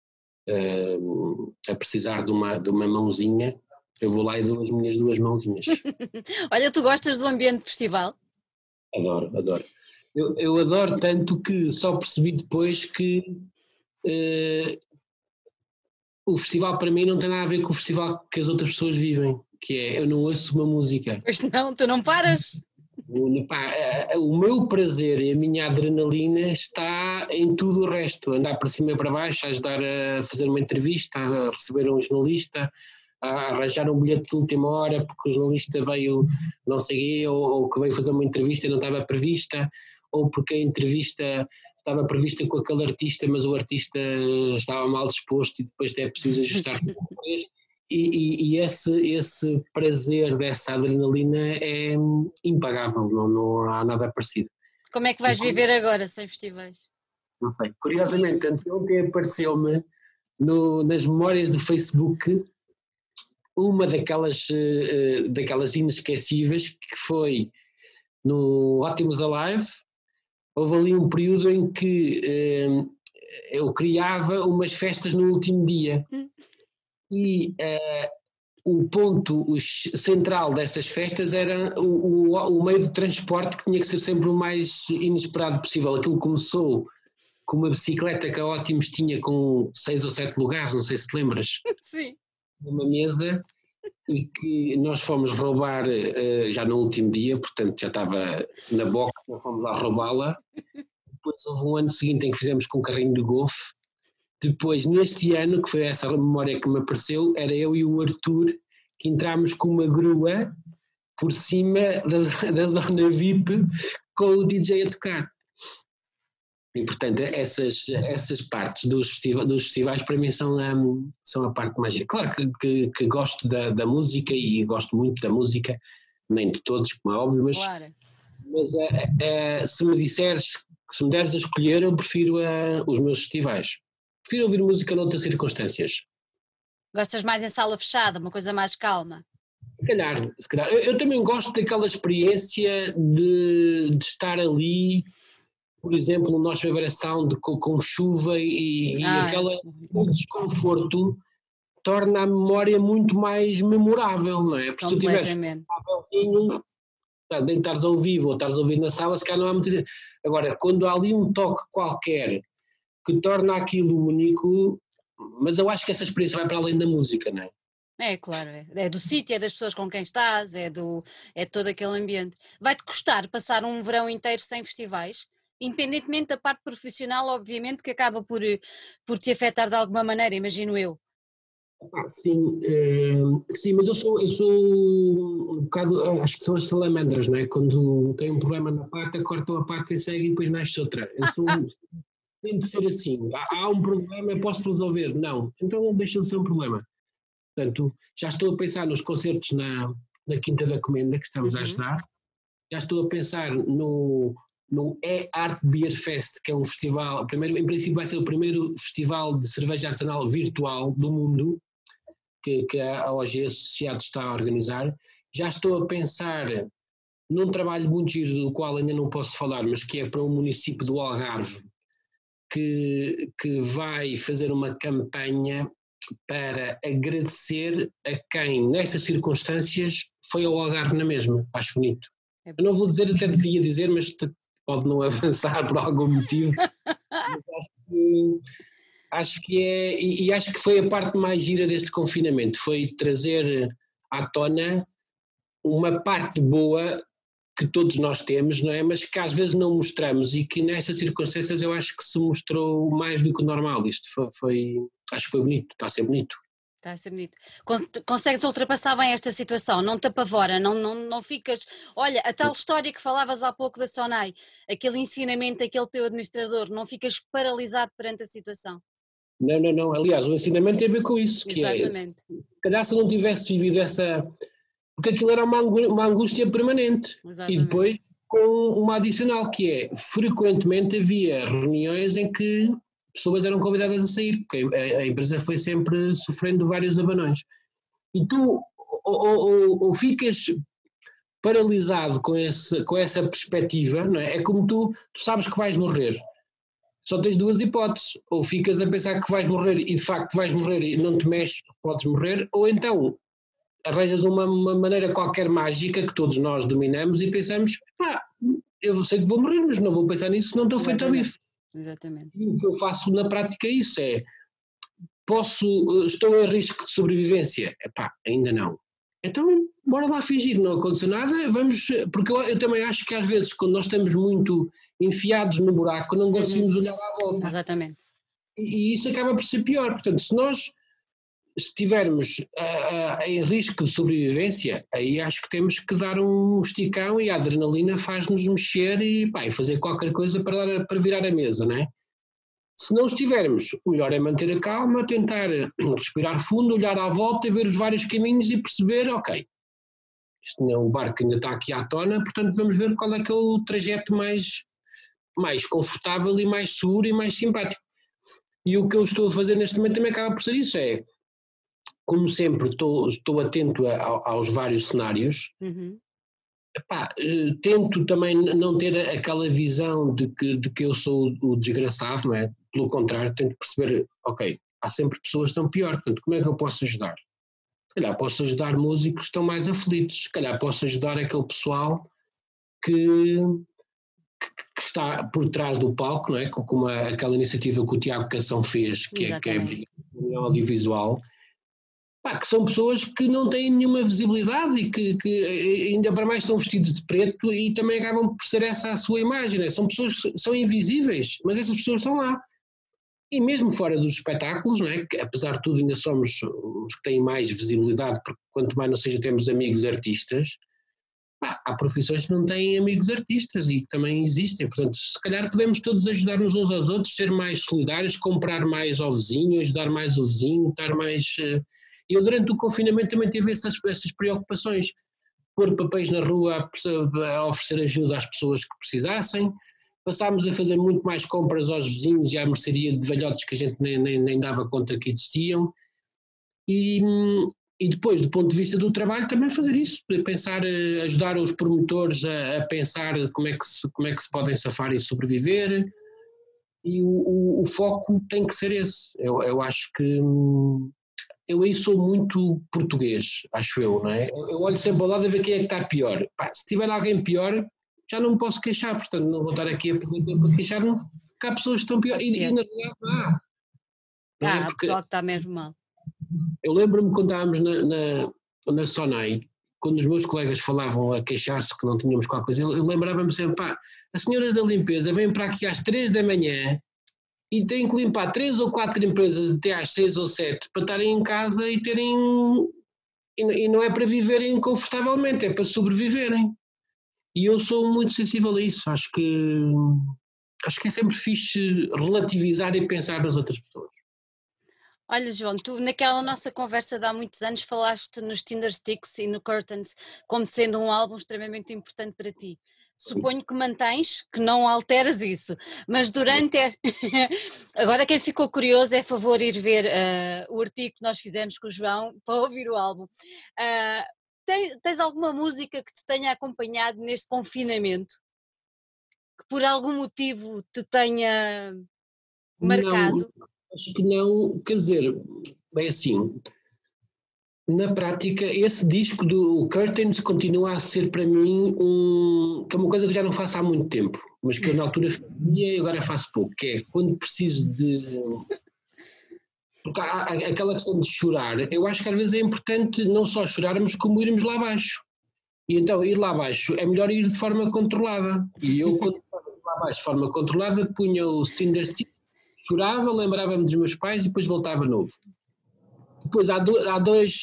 uh, a precisar de uma, de uma mãozinha. Eu vou lá e dou as minhas duas mãozinhas. Olha, tu gostas do ambiente de festival? Adoro, adoro. Eu, eu adoro tanto que só percebi depois que uh, o festival para mim não tem nada a ver com o festival que as outras pessoas vivem, que é, eu não ouço uma música. Pois não, tu não paras. O, pá, o meu prazer e a minha adrenalina está em tudo o resto, andar para cima e para baixo, a ajudar a fazer uma entrevista, a receber um jornalista, a arranjar um bilhete de última hora porque o jornalista veio não sei ou, ou que veio fazer uma entrevista e não estava prevista, ou porque a entrevista estava prevista com aquele artista mas o artista estava mal disposto e depois é preciso ajustar depois. E, e, e esse, esse prazer dessa adrenalina é impagável, não, não há nada parecido. Como é que vais viver agora sem festivais? Não sei, curiosamente, ontem apareceu-me no, nas memórias do Facebook uma daquelas, uh, daquelas inesquecíveis que foi no Ótimos Alive. Houve ali um período em que uh, eu criava umas festas no último dia e uh, o ponto central dessas festas era o, o, o meio de transporte que tinha que ser sempre o mais inesperado possível. Aquilo começou com uma bicicleta que a Ótimos tinha com seis ou sete lugares, não sei se te lembras. Sim. Uma mesa e que nós fomos roubar uh, já no último dia, portanto já estava na boca, nós fomos lá roubá-la. Depois houve um ano seguinte em que fizemos com um carrinho de golfe. Depois, neste ano, que foi essa memória que me apareceu, era eu e o Arthur que entrámos com uma grua por cima da, da zona V I P com o D J a tocar. E, portanto, essas, essas partes dos, festiva, dos festivais para mim são, um, são a parte mais gira. Claro que, que, que gosto da, da música e gosto muito da música, nem de todos, como é óbvio, mas, claro. mas uh, uh, se me disseres, se me deres a escolher, eu prefiro uh, os meus festivais. Prefiro ouvir música noutras circunstâncias. Gostas mais em sala fechada, uma coisa mais calma? Se calhar, se calhar. Eu, eu também gosto daquela experiência de, de estar ali, por exemplo, nós ver a sound com, com chuva e, e ah, aquele é. desconforto torna a memória muito mais memorável, não é? Porque se tu tiveres um estares ao vivo ou estares a ouvir na sala, se calhar não há muito. Agora, quando há ali um toque qualquer que torna aquilo único, mas eu acho que essa experiência vai para além da música, não é? É, claro, é, é do sítio, é das pessoas com quem estás, é, do, é de todo aquele ambiente. Vai-te custar passar um verão inteiro sem festivais? Independentemente da parte profissional, obviamente, que acaba por, por te afetar de alguma maneira, imagino eu. Ah, sim, é, sim, mas eu sou, eu sou um bocado, acho que são as salamandras, não é? Quando tem um problema na pata, cortam a pata e segue e depois nasce outra. Eu sou, tem de ser assim, há, há um problema, eu posso resolver? Não, então deixa de ser um problema. Portanto, já estou a pensar nos concertos na, na Quinta da Comenda, que estamos uhum. a ajudar, já estou a pensar no... no E-Art Beer Fest, que é um festival, primeiro, em princípio vai ser o primeiro festival de cerveja artesanal virtual do mundo, que, que a O G Associado está a organizar. Já estou a pensar num trabalho muito giro, do qual ainda não posso falar, mas que é para um município do Algarve, que, que vai fazer uma campanha para agradecer a quem, nessas circunstâncias, foi ao Algarve na mesma. Acho bonito. Eu não vou dizer, até devia dizer, mas pode não avançar por algum motivo. Mas acho que, acho que é, e, e acho que foi a parte mais gira deste confinamento, foi trazer à tona uma parte boa que todos nós temos, não é? Mas que às vezes não mostramos e que nestas circunstâncias eu acho que se mostrou mais do que o normal. Isto foi, foi acho que foi bonito, está a ser bonito. Está a ser bonito. Consegues ultrapassar bem esta situação, não te apavora, não, não, não ficas... Olha, a tal história que falavas há pouco da Sonai, aquele ensinamento daquele teu administrador, não ficas paralisado perante a situação? Não, não, não. Aliás, o ensinamento tem a ver com isso. Que Exatamente. É, se calhar se eu não tivesse vivido essa... Porque aquilo era uma angústia permanente. Exatamente. E depois com uma adicional, que é, frequentemente havia reuniões em que pessoas eram convidadas a sair, porque a, a empresa foi sempre sofrendo vários abanões. E tu ou, ou, ou ficas paralisado com, esse, com essa perspectiva, não é? É como tu, tu sabes que vais morrer. Só tens duas hipóteses. Ou ficas a pensar que vais morrer e de facto vais morrer e não te mexes, podes morrer, ou então arranjas uma, uma maneira qualquer mágica que todos nós dominamos e pensamos, pá, eu sei que vou morrer, mas não vou pensar nisso, senão estou feito ao bife. Exatamente. E o que eu faço na prática é isso, é, posso, estou em risco de sobrevivência? Epá, ainda não. Então, bora lá fingir, não aconteceu nada, vamos, porque eu, eu também acho que às vezes, quando nós estamos muito enfiados no buraco, não conseguimos uhum. olhar à volta. Exatamente. E, e isso acaba por ser pior. Portanto, se nós estivermos uh, uh, em risco de sobrevivência, aí acho que temos que dar um esticão e a adrenalina faz-nos mexer e, pá, e fazer qualquer coisa para, dar, para virar a mesa, não é? Se não estivermos, o melhor é manter a calma, tentar respirar fundo, olhar à volta, ver os vários caminhos e perceber, ok, isto, o barco ainda está aqui à tona, portanto vamos ver qual é que é o trajeto mais, mais confortável e mais seguro e mais simpático. E o que eu estou a fazer neste momento também acaba por ser isso, é, como sempre estou, estou atento a, a, aos vários cenários, uhum. Epá, tento também não ter aquela visão de que, de que eu sou o desgraçado, não é? Pelo contrário, tento perceber, ok, há sempre pessoas que estão pior, portanto, como é que eu posso ajudar? Se calhar posso ajudar músicos que estão mais aflitos, se calhar posso ajudar aquele pessoal que, que está por trás do palco, não é? Como a, aquela iniciativa que o Tiago Cação fez, que é, que é audiovisual, pá, que são pessoas que não têm nenhuma visibilidade e que, que ainda para mais estão vestidos de preto e também acabam por ser essa a sua imagem, né? São pessoas que são invisíveis, mas essas pessoas estão lá. E mesmo fora dos espetáculos, não é? Que, apesar de tudo ainda somos os que têm mais visibilidade, porque quanto mais não seja temos amigos artistas, pá, há profissões que não têm amigos artistas e que também existem, portanto, se calhar podemos todos ajudar-nos uns aos outros, ser mais solidários, comprar mais ao vizinho, ajudar mais o vizinho, estar mais... Uh, eu durante o confinamento também tive essas, essas preocupações, pôr papéis na rua a, a oferecer ajuda às pessoas que precisassem, passámos a fazer muito mais compras aos vizinhos e à mercearia de velhotes que a gente nem, nem, nem dava conta que existiam, e, e depois do ponto de vista do trabalho também fazer isso, pensar, ajudar os promotores a, a pensar como é, que se, como é que se podem safar e sobreviver, e o, o, o foco tem que ser esse. Eu, eu acho que eu aí sou muito português, acho eu, não é? Eu olho sempre ao lado a ver quem é que está pior. Pá, se tiver alguém pior, já não me posso queixar, portanto não vou estar aqui a perguntar para queixar-me, porque há pessoas que estão pior, e, e na realidade não há. Não é? Ah, há pessoal que está mesmo mal. Eu lembro-me quando estávamos na, na, na SONAI, quando os meus colegas falavam a queixar-se que não tínhamos qualquer coisa, eu, eu lembrava-me sempre, pá, as senhoras da limpeza vêm para aqui às três da manhã e têm que limpar três ou quatro empresas até às seis ou sete para estarem em casa e terem... E, e não é para viverem confortavelmente, é para sobreviverem. E eu sou muito sensível a isso, acho que, acho que é sempre fixe relativizar e pensar nas outras pessoas. Olha, João, tu naquela nossa conversa de há muitos anos falaste nos Tindersticks e no Curtains como sendo um álbum extremamente importante para ti. Suponho que mantens, que não alteras isso, mas durante... A... Agora quem ficou curioso é a favor ir ver uh, o artigo que nós fizemos com o João para ouvir o álbum. Uh, tens, tens alguma música que te tenha acompanhado neste confinamento? Que por algum motivo te tenha marcado? Não, acho que não, quer dizer, é assim... Na prática, esse disco do Curtains continua a ser para mim um, que é uma coisa que eu já não faço há muito tempo, mas que eu na altura fazia e agora faço pouco, que é quando preciso de... Porque há, há aquela questão de chorar, eu acho que às vezes é importante não só chorarmos, como irmos lá abaixo. E então ir lá abaixo é melhor ir de forma controlada. E eu quando estava lá abaixo de forma controlada punha o Tindersticks, chorava, lembrava-me dos meus pais e depois voltava novo. Depois há, do, há dois,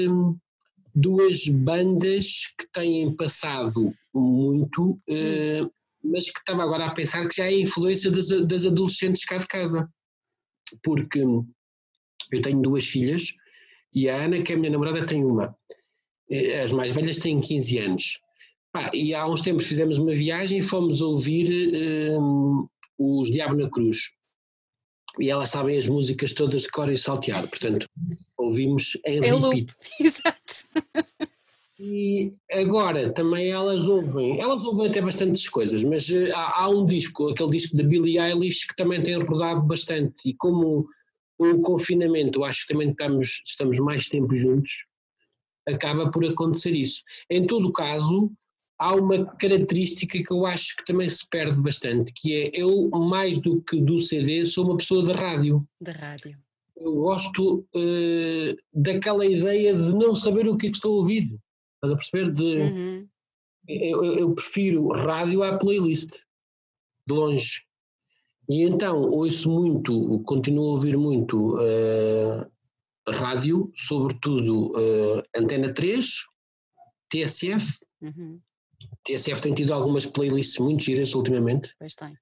duas bandas que têm passado muito, hum. uh, mas que estava agora a pensar que já é a influência das, das adolescentes cá de casa. Porque eu tenho duas filhas e a Ana, que é a minha namorada, tem uma. As mais velhas têm quinze anos. Pá, e há uns tempos fizemos uma viagem e fomos ouvir um, os Diabo na Cruz. E elas sabem as músicas todas de cor e salteado, portanto, ouvimos em repeat. Exato. E agora também elas ouvem, elas ouvem até bastantes coisas, mas uh, há, há um disco, aquele disco da Billie Eilish, que também tem rodado bastante, e como o confinamento, acho que também estamos, estamos mais tempo juntos, acaba por acontecer isso. Em todo o caso, há uma característica que eu acho que também se perde bastante, que é eu, mais do que do C D, sou uma pessoa da rádio. Da rádio. Eu gosto uh, daquela ideia de não saber o que é que estou a ouvir. Estás a perceber? De, uhum. eu, eu prefiro rádio à playlist, de longe. E então ouço muito, continuo a ouvir muito uh, rádio, sobretudo uh, Antena três, T S F. Uhum. T S F tem tido algumas playlists muito giras ultimamente. Pois tem.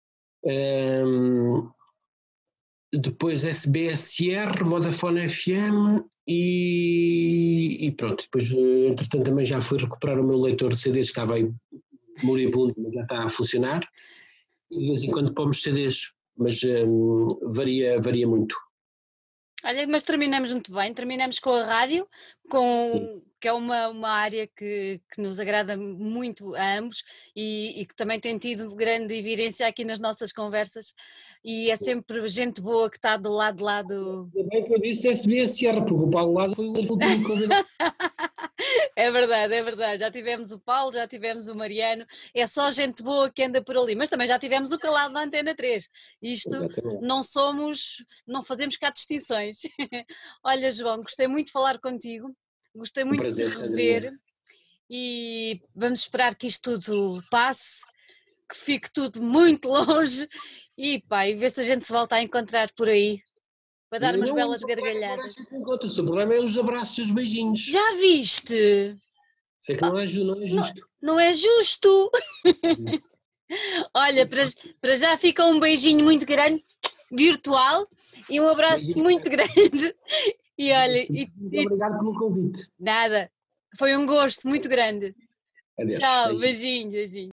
Um, depois S B S R, Vodafone F M e, e pronto. Depois, entretanto, também já fui recuperar o meu leitor de C Ds que estava aí moribundo, mas já está a funcionar. E de vez em quando pomos C Ds, mas um, varia, varia muito. Olha, mas terminamos muito bem, terminamos com a rádio, com, que é uma, uma área que, que nos agrada muito a ambos e, e que também tem tido grande evidência aqui nas nossas conversas e é sempre gente boa que está do lado de lá do... É bem que eu disse S B S R, porque o Paulo Lázaro foi o último convidado. É verdade, é verdade, já tivemos o Paulo, já tivemos o Mariano, é só gente boa que anda por ali, mas também já tivemos o Calado na Antena três, isto Exatamente. Não somos, não fazemos cá distinções. Olha João, gostei muito de falar contigo, gostei muito um prazer, de rever Sandrinha. E vamos esperar que isto tudo passe, que fique tudo muito longe e pá, e ver se a gente se volta a encontrar por aí. Para dar umas belas gargalhadas. O problema é os abraços e os beijinhos. Já viste? Sei que não é, ju- não é justo. Não, não é justo. Olha, para, para já fica um beijinho muito grande, virtual, e um abraço Beijinho. muito grande. E olha, e, Muito e obrigado pelo convite. nada, foi um gosto muito grande. Adeus. Tchau, Beijinho. beijinho, beijinho.